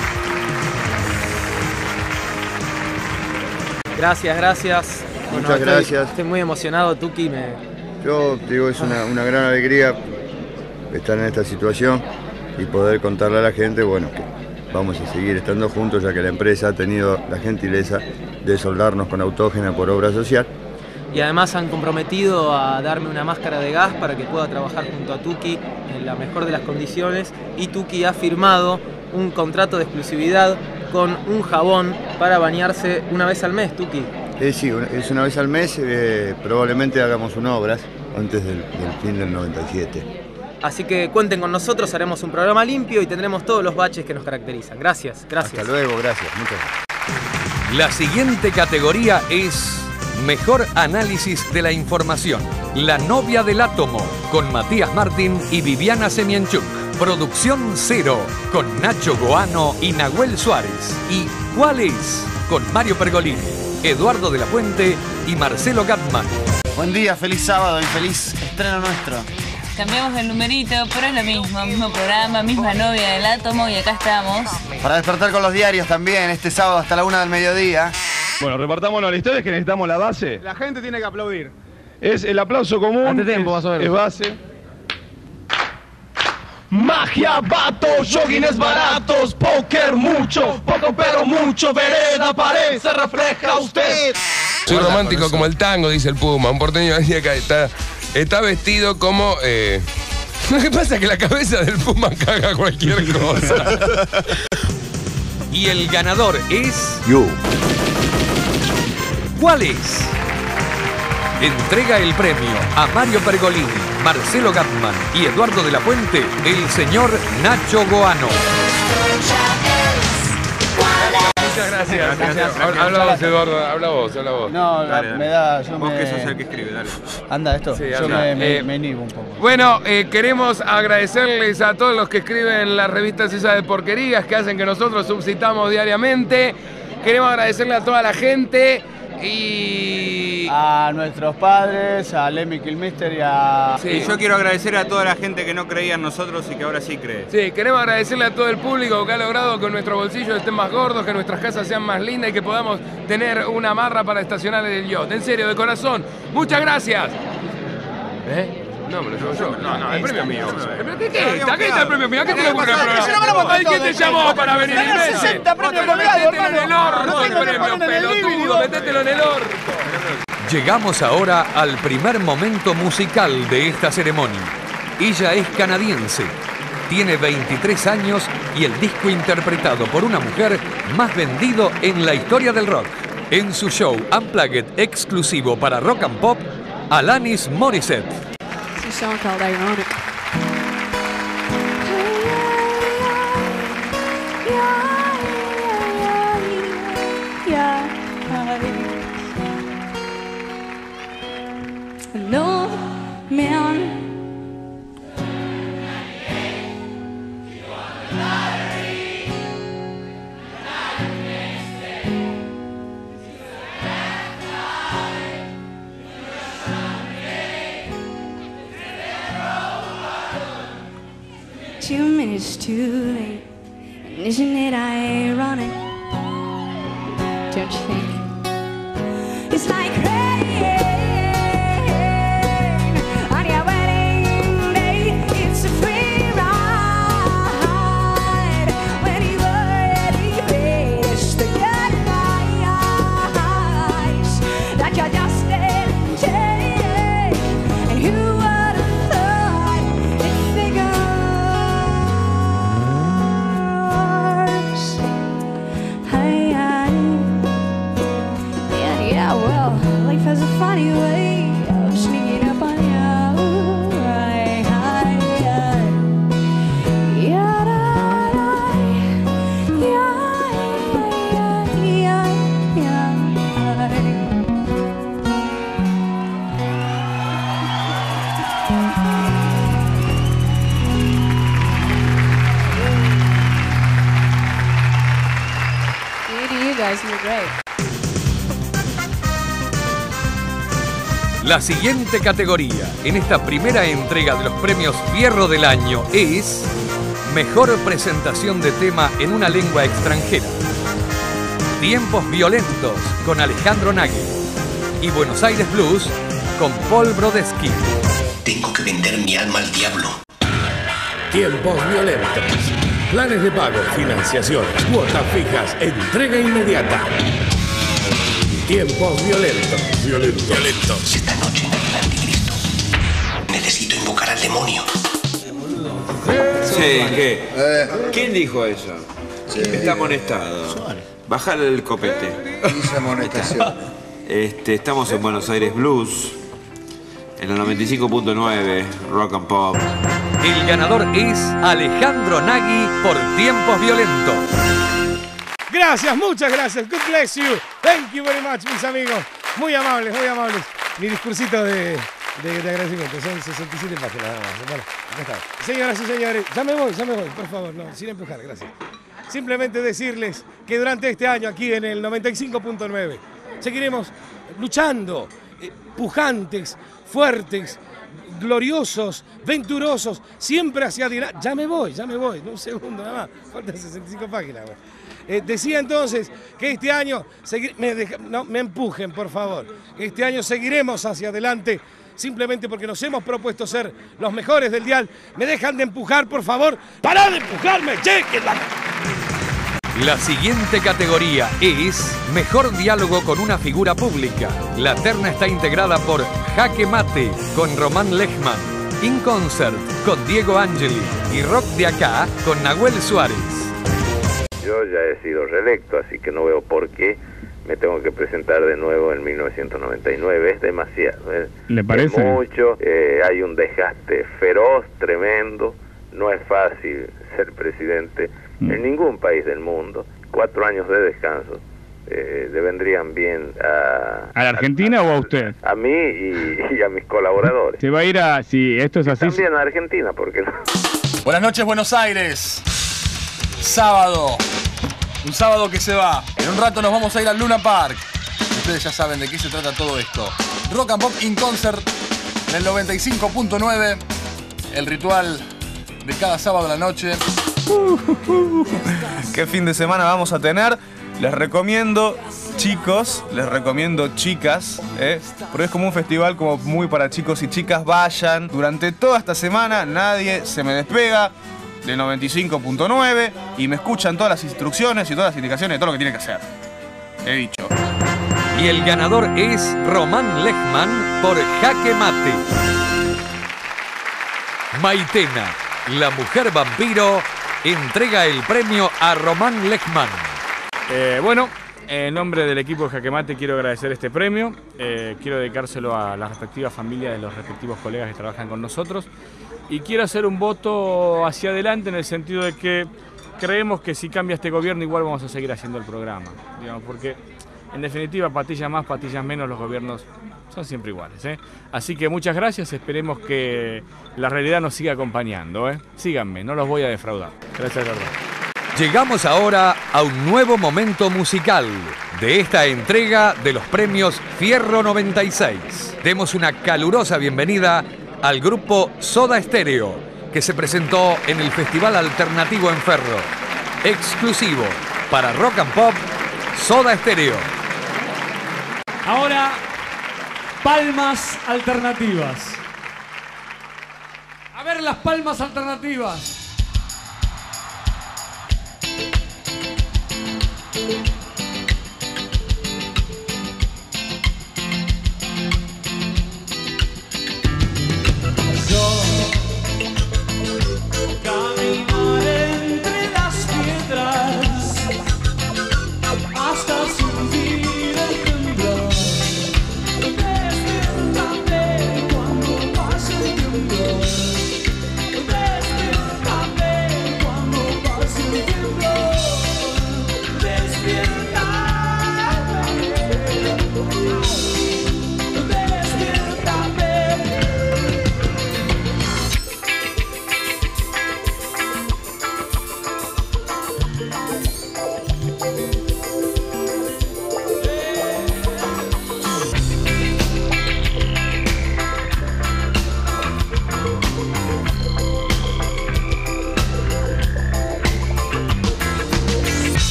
Gracias, gracias. Bueno, Muchas estoy, gracias. Estoy muy emocionado, Tuki. Me... Yo digo, es una, una gran alegría estar en esta situación. y poder contarle a la gente, bueno, que vamos a seguir estando juntos, ya que la empresa ha tenido la gentileza de soldarnos con autógena por obra social. Y además han comprometido a darme una máscara de gas para que pueda trabajar junto a Tuki en la mejor de las condiciones, y Tuki ha firmado un contrato de exclusividad con un jabón para bañarse una vez al mes, Tuki. Eh, sí, es una vez al mes, eh, probablemente hagamos una obra antes del, del fin del noventa y siete. Así que cuenten con nosotros, haremos un programa limpio y tendremos todos los baches que nos caracterizan. Gracias, gracias. Hasta luego, gracias, muchas gracias. La siguiente categoría es Mejor Análisis de la Información. La novia del átomo, con Matías Martín y Viviana Semianchuk. Producción Cero, con Nacho Goano y Nahuel Suárez. Y ¿Cuál es? Con Mario Pergolini, Eduardo de la Puente y Marcelo Gatman. Buen día, feliz sábado y feliz estreno nuestro. Cambiamos el numerito, pero es lo mismo, mismo programa, misma novia del átomo y acá estamos. Para despertar con los diarios también, este sábado hasta la una del mediodía. Bueno, repartámonos la historia, es que necesitamos la base. La gente tiene que aplaudir. Es el aplauso común. Ante tiempo, más o menos. Es base. Magia, vatos, joguines baratos, póker mucho, poco pero mucho, vereda, pared, se refleja usted. Soy romántico como el tango, dice el Puma. Un porteño venía acá, está, está vestido como... Eh... Lo que pasa es que la cabeza del Puma caga cualquier cosa. Y el ganador es... Yo. ¿Cuál es? Entrega el premio a Mario Pergolini, Marcelo Gatman y Eduardo de la Puente, el señor Nacho Goano. Muchas gracias. gracias. Habla, habla vos, Eduardo, habla vos, habla vos. No, dale, me da... Yo vos me... que sos el que escribe, dale. Anda esto, Sí, yo anda. me, me, Eh, me inhibo un poco. Bueno, eh, queremos agradecerles a todos los que escriben las revistas esas de porquerías que hacen que nosotros subsistamos diariamente. Queremos agradecerle a toda la gente y... A nuestros padres, a Lemmy Kilmister y a... Sí. Y yo quiero agradecer a toda la gente que no creía en nosotros y que ahora sí cree. Sí, queremos agradecerle a todo el público que ha logrado que nuestros bolsillos estén más gordos, que nuestras casas sean más lindas y que podamos tener una marra para estacionar en el yacht. En serio, de corazón, muchas gracias. ¿Eh? No, me lo llevo yo. No, no, el premio es mío. ¿Pero qué, qué está? ¿Qué está el premio mío? ¿Qué te lo ocurre el programa? Ay, ¿quién te llamó para venir? sesenta premios colgados, Métetelo en el orto, el premio, pelotudo, métetelo en el orto. Llegamos ahora al primer momento musical de esta ceremonia. Ella es canadiense, tiene veintitrés años y el disco interpretado por una mujer más vendido en la historia del rock. En su show Unplugged exclusivo para Rock and Pop, Alanis Morissette. It's a song called Ironic. No, man. Two minutes too late, and isn't it ironic? Don't you think? It's like rain on your wedding day. It's a free ride when you already faced the good guys that you're just in change. And who would have thought it figures? Hey, I, yeah, yeah, well, life has a funny way of sneaking up on you. Right, yeah, yeah, da, yeah, yeah, yeah, yeah. You guys were great. La siguiente categoría en esta primera entrega de los premios Fierro del Año es Mejor presentación de tema en una lengua extranjera. Tiempos violentos con Alejandro Nagel y Buenos Aires Blues con Paul Brodesky. Tengo que vender mi alma al diablo. Tiempos violentos. Planes de pago, financiaciones, cuotas fijas, entrega inmediata. Tiempos violentos. Violentos. Violentos. Esta noche en el anticristo necesito invocar al demonio. Sí, ¿qué? ¿Quién dijo eso? Sí. Está amonestado. Bajale el copete. Dice amonestación. Este, estamos en Buenos Aires Blues, en el noventa y cinco punto nueve Rock and Pop. El ganador es Alejandro Nagui por Tiempos Violentos. Gracias, muchas gracias. God bless you. Thank you very much, mis amigos. Muy amables, muy amables. Mi discursito de, de, de agradecimiento. Son sesenta y siete páginas nada más. Bueno, acá está. Señoras y señores, ya me voy, ya me voy, por favor. No, sin empujar, gracias. Simplemente decirles que durante este año aquí en el noventa y cinco punto nueve seguiremos luchando, eh, pujantes, fuertes, gloriosos, venturosos, siempre hacia adelante. Ya me voy, ya me voy, un segundo nada más, faltan sesenta y cinco páginas. Eh, decía entonces que este año, segui- me, deja- no, me empujen por favor, este año seguiremos hacia adelante, simplemente porque nos hemos propuesto ser los mejores del dial. ¿Me dejan de empujar por favor? ¡Pará de empujarme! ¡Chequen la... La siguiente categoría es Mejor Diálogo con una figura pública. La terna está integrada por Jaque Mate con Román Lechman, In Concert con Diego Angeli y Rock de Acá con Nahuel Suárez. Yo ya he sido reelecto, así que no veo por qué me tengo que presentar de nuevo en mil novecientos noventa y nueve. Es demasiado. ¿eh? ¿Le parece? Es mucho, eh, hay un desgaste feroz, tremendo. No es fácil ser presidente mm. en ningún país del mundo. Cuatro años de descanso eh, le vendrían bien a... ¿A la Argentina a, o a usted? A mí y, y a mis colaboradores. Se va a ir a... Si esto es así... También a Argentina, ¿por qué no? Buenas noches, Buenos Aires. Sábado. Un sábado que se va. En un rato nos vamos a ir al Luna Park. Ustedes ya saben de qué se trata todo esto. Rock and Pop in Concert en el noventa y cinco punto nueve. El ritual de cada sábado a la noche. ¿Qué fin de semana vamos a tener? Les recomiendo, chicos, les recomiendo chicas, ¿eh? Porque es como un festival como muy para chicos y chicas. Vayan durante toda esta semana, nadie se me despega del noventa y cinco punto nueve y me escuchan todas las instrucciones y todas las indicaciones de todo lo que tienen que hacer. He dicho. Y el ganador es Román Lechman por Jaque Mate. Maitena, la mujer vampiro, entrega el premio a Román Lechman. Eh, bueno, en nombre del equipo de Jaque Mate quiero agradecer este premio. Eh, quiero dedicárselo a las respectivas familias de los respectivos colegas que trabajan con nosotros. Y quiero hacer un voto hacia adelante en el sentido de que creemos que si cambia este gobierno igual vamos a seguir haciendo el programa. Digamos, porque en definitiva, patillas más, patillas menos, los gobiernos son siempre iguales, ¿eh? Así que muchas gracias, esperemos que la realidad nos siga acompañando, ¿eh? Síganme, no los voy a defraudar. Gracias, de verdad. Llegamos ahora a un nuevo momento musical de esta entrega de los premios Fierro noventa y seis. Demos una calurosa bienvenida al grupo Soda Stereo, que se presentó en el Festival Alternativo en Ferro. Exclusivo para Rock and Pop, Soda Stereo. Ahora, palmas alternativas. A ver las palmas alternativas. Caminar entre las piedras hasta sentir el temblor. Despiértate cuando pase el temblor. Despiértate.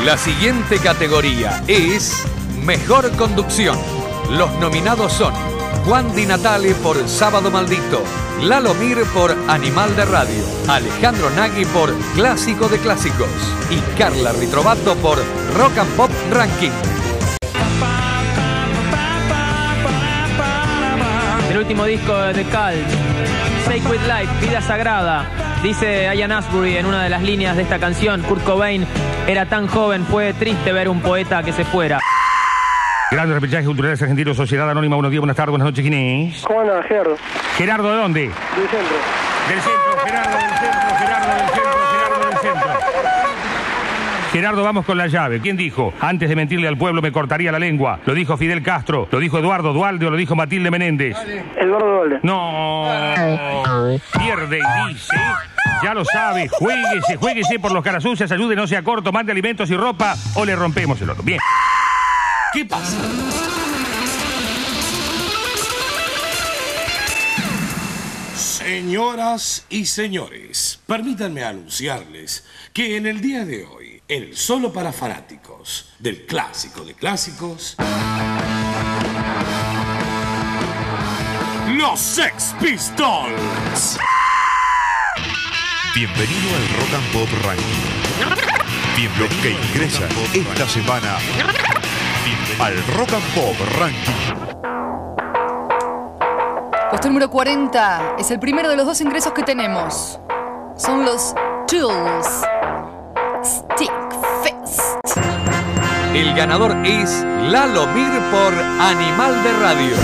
La siguiente categoría es Mejor Conducción. Los nominados son Juan Di Natale por Sábado Maldito, Lalo Mir por Animal de Radio, Alejandro Nagui por Clásico de Clásicos y Carla Ritrovato por Rock and Pop Ranking. El último disco de The Cult, Sacred Life, Vida Sagrada. Dice Ian Astbury en una de las líneas de esta canción, Kurt Cobain era tan joven, fue triste ver un poeta que se fuera. Grandes repechajes culturales argentinos, Sociedad Anónima, buenos días, buenas tardes, buenas noches, ¿quién es? ¿Cómo anda, Gerardo? ¿Gerardo de dónde? Del centro. Del centro, Gerardo del centro, Gerardo del centro, Gerardo del centro. Gerardo, vamos con la llave. ¿Quién dijo? Antes de mentirle al pueblo me cortaría la lengua. ¿Lo dijo Fidel Castro? ¿Lo dijo Eduardo Dualde o lo dijo Matilde Menéndez? Eduardo Dualde. No. Pierde y dice... Ya lo sabe, juéguese, juéguese por los caras sucias, ayude, no sea corto, mande alimentos y ropa o le rompemos el otro. Bien. ¿Qué pasa? Señoras y señores, permítanme anunciarles que en el día de hoy, en el Solo para Fanáticos del Clásico de Clásicos, los Sex Pistols. Bienvenido al Rock and Pop Ranking. Bienvenido que ingresa esta semana al Rock and Pop Ranking. Puesto número cuarenta es el primero de los dos ingresos que tenemos. Son los Tools Stickfest. El ganador es Lalo Mir por Animal de Radio.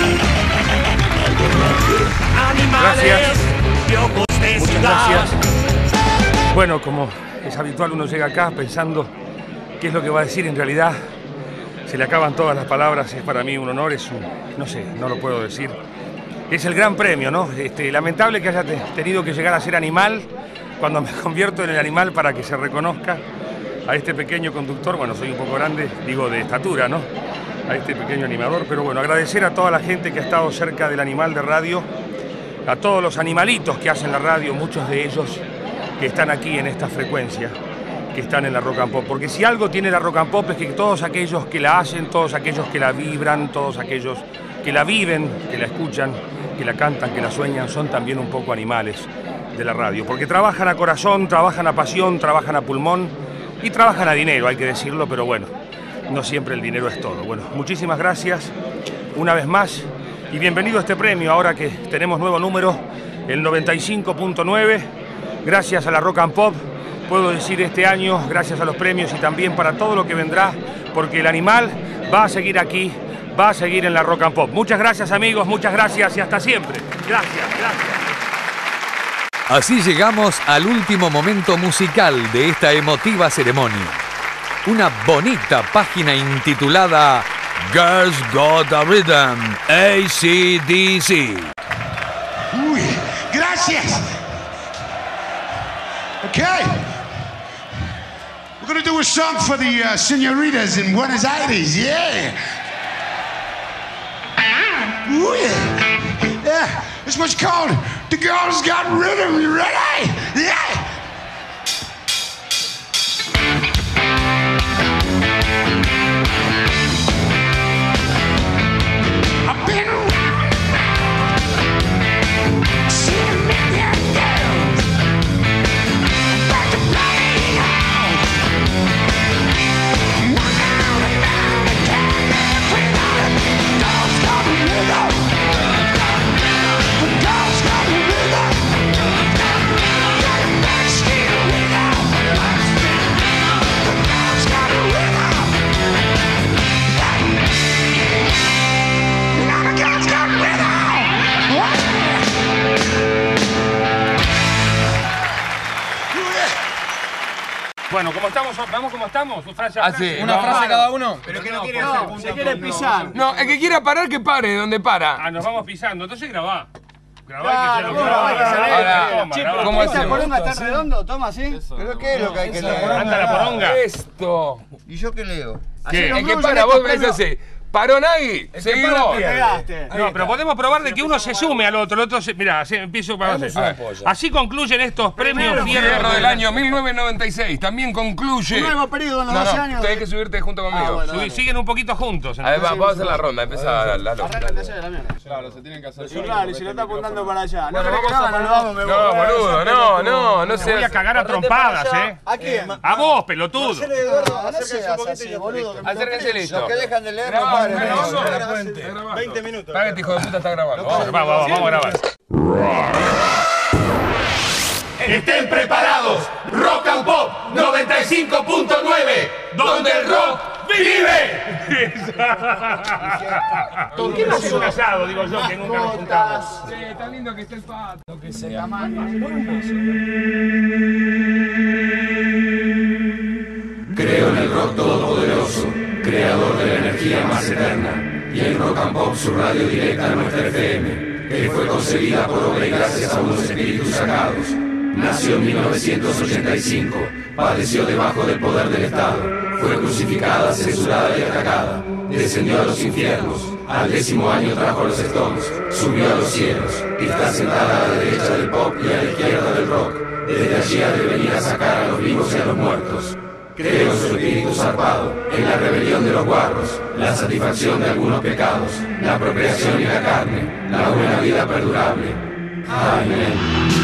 Gracias. Muchas gracias. Bueno, como es habitual, uno llega acá pensando qué es lo que va a decir. En realidad, se le acaban todas las palabras. Es para mí un honor, es un... no sé, no lo puedo decir. Es el gran premio, ¿no? Este, lamentable que haya te, tenido que llegar a ser animal cuando me convierto en el animal para que se reconozca a este pequeño conductor. Bueno, soy un poco grande, digo de estatura, ¿no? A este pequeño animador. Pero bueno, agradecer a toda la gente que ha estado cerca del Animal de Radio, a todos los animalitos que hacen la radio, muchos de ellos que están aquí en esta frecuencia, que están en la Rock and Pop. Porque si algo tiene la Rock and Pop es que todos aquellos que la hacen, todos aquellos que la vibran, todos aquellos que la viven, que la escuchan, que la cantan, que la sueñan, son también un poco animales de la radio. Porque trabajan a corazón, trabajan a pasión, trabajan a pulmón y trabajan a dinero, hay que decirlo, pero bueno, no siempre el dinero es todo. Bueno, muchísimas gracias una vez más. Y bienvenido a este premio, ahora que tenemos nuevo número, el noventa y cinco punto nueve. Gracias a la Rock and Pop, puedo decir este año, gracias a los premios y también para todo lo que vendrá, porque el animal va a seguir aquí, va a seguir en la Rock and Pop. Muchas gracias, amigos, muchas gracias y hasta siempre. Gracias, gracias. Así llegamos al último momento musical de esta emotiva ceremonia. Una bonita página intitulada Girls Got a Rhythm, A C D C. Uy, gracias. Okay. We're gonna do a song for the uh, senoritas in Buenos Aires, yeah. Ooh, yeah. Yeah, this one's called The Girls Got Rhythm. You ready? Yeah. I've been around, seen a million girls, but the bloody hell. Knock down and down and down everybody. Girls got rhythm. The girls got rhythm. Got a nasty rhythm. The girls got rhythm. Now the girls got rhythm. Bueno, como estamos, vamos como estamos. Su frase, Ah, sí. Una frase cada uno. Pero que no quiere hacer punto se quiere pisar. No, el que quiera parar, que pare, donde para. Ah, nos vamos pisando. Entonces grabá. Grabá Claro, y que se lo bueno, grabá, bueno, que se bueno, le- bueno. toma, Che, grabá. pero ¿Cómo esta hacemos? poronga ¿Está redondo? Toma, ¿sí? ¿Pero qué es lo que hay que leer? Anda la poronga. Esto. ¿Y yo qué leo? ¿Qué? El que para, vos ves así. Paró Nagui. Seguimos. No, pero podemos probar de que uno se sume al otro. El otro se... Mirá, así empiezo para hacer. Así concluyen estos premios Fierro del año mil novecientos noventa y seis. También concluye. Un nuevo periodo en los No, doce no, años. tenés que subirte junto conmigo. Ah, bueno, Subí- dale. siguen un poquito juntos. A ver, va, vamos a hacer la ronda. Empezá, Lalo. Arranca de la mierda. Claro, se tienen que hacer. Sí, claro, y si lo está apuntando para allá. Bueno, No, vamos no, a no, poner- no, vamos, me voy. No, boludo, no, no, no Te voy a seas. cagar a trompadas, ¿eh? ¿A quién? A vos, pelotudo. Marcelo y Eduardo, acérquense un poquito y yo boludo. que me Acérquense, lo listo. Los que dejan de leer, Grabá, no paren. grabá, no, grabá. la fuente. veinte minutos. Para que este hijo de puta está grabando. Vamos, vamos, vamos, vamos a grabar. Estén preparados, Rock and Pop noventa y cinco punto nueve, donde el rock vive. ¿Por qué no hace un asado, digo yo, que nunca nos juntamos? Che, tan lindo que está el pato, que sea. Creo en el rock todopoderoso, creador de la energía más eterna, y en Rock and Pop, su radio directa a nuestra F M, que fue concebida por obra y gracias a unos espíritus sagrados. Nació en mil novecientos ochenta y cinco, padeció debajo del poder del Estado, fue crucificada, censurada y atacada, descendió a los infiernos, al décimo año trajo a los Stones, subió a los cielos, y está sentada a la derecha del pop y a la izquierda del rock. Desde allí ha de venir a sacar a los vivos y a los muertos. Creo en su espíritu zarpado, en la rebelión de los guarros, la satisfacción de algunos pecados, la procreación y la carne, la buena vida perdurable. Amén.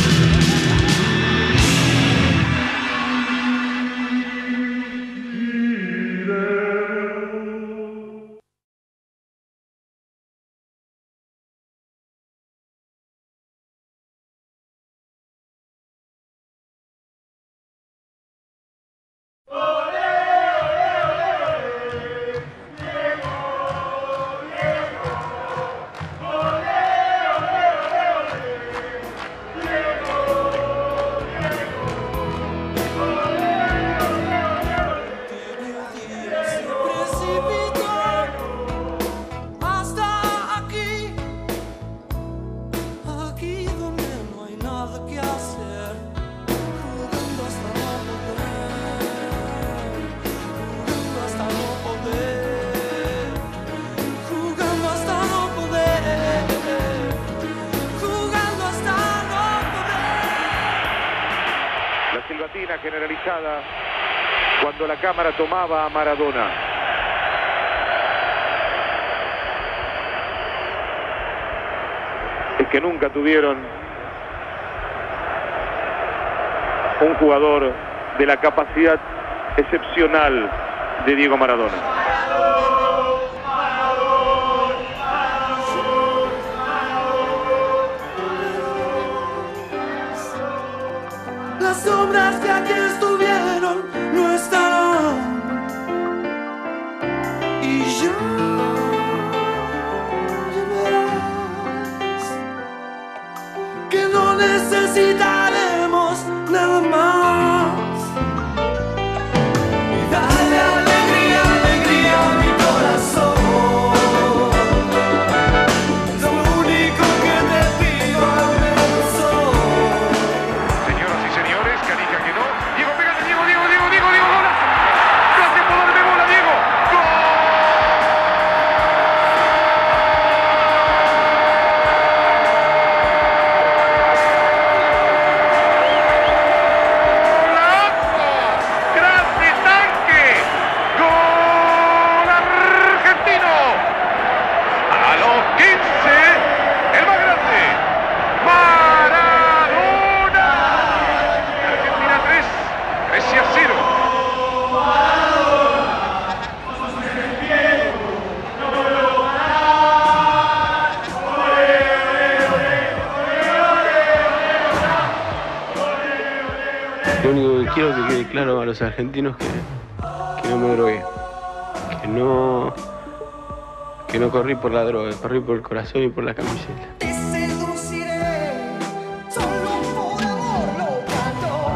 Hasta aquí, aquí donde no hay nada que hacer, jugando hasta no poder, jugando hasta no poder, jugando hasta no poder, jugando hasta no poder. La silbatina generalizada cuando la cámara tomaba a Maradona. Es que nunca tuvieron un jugador de la capacidad excepcional de Diego Maradona. Las sombras que aquí estuvieron no estarán. Y ya, ya verás que no necesitaremos nada más. Y dale alegría, alegría a mi corazón. Es lo único que te pido al menos hoy. Señoras y señores, Canica que no. Diego, pégate, Diego, Diego, Diego, Diego, Diego, golazo. Gracias por darme bola, Diego. ¡Grande tanque! ¡Gol argentino! A los quince, el más grande, Maradona. Argentina tres, Grecia cero. Lo único que quiero que quede claro a los argentinos que, que no me drogué, que no, que no corrí por la droga, corrí por el corazón y por la camiseta. Te seduciré, solo por amor lo canto.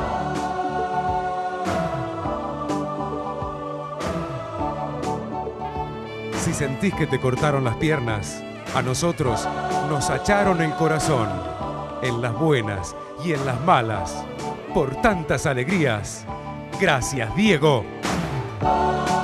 Si sentís que te cortaron las piernas, a nosotros nos acharon el corazón, en las buenas y en las malas. Por tantas alegrías, gracias, Diego.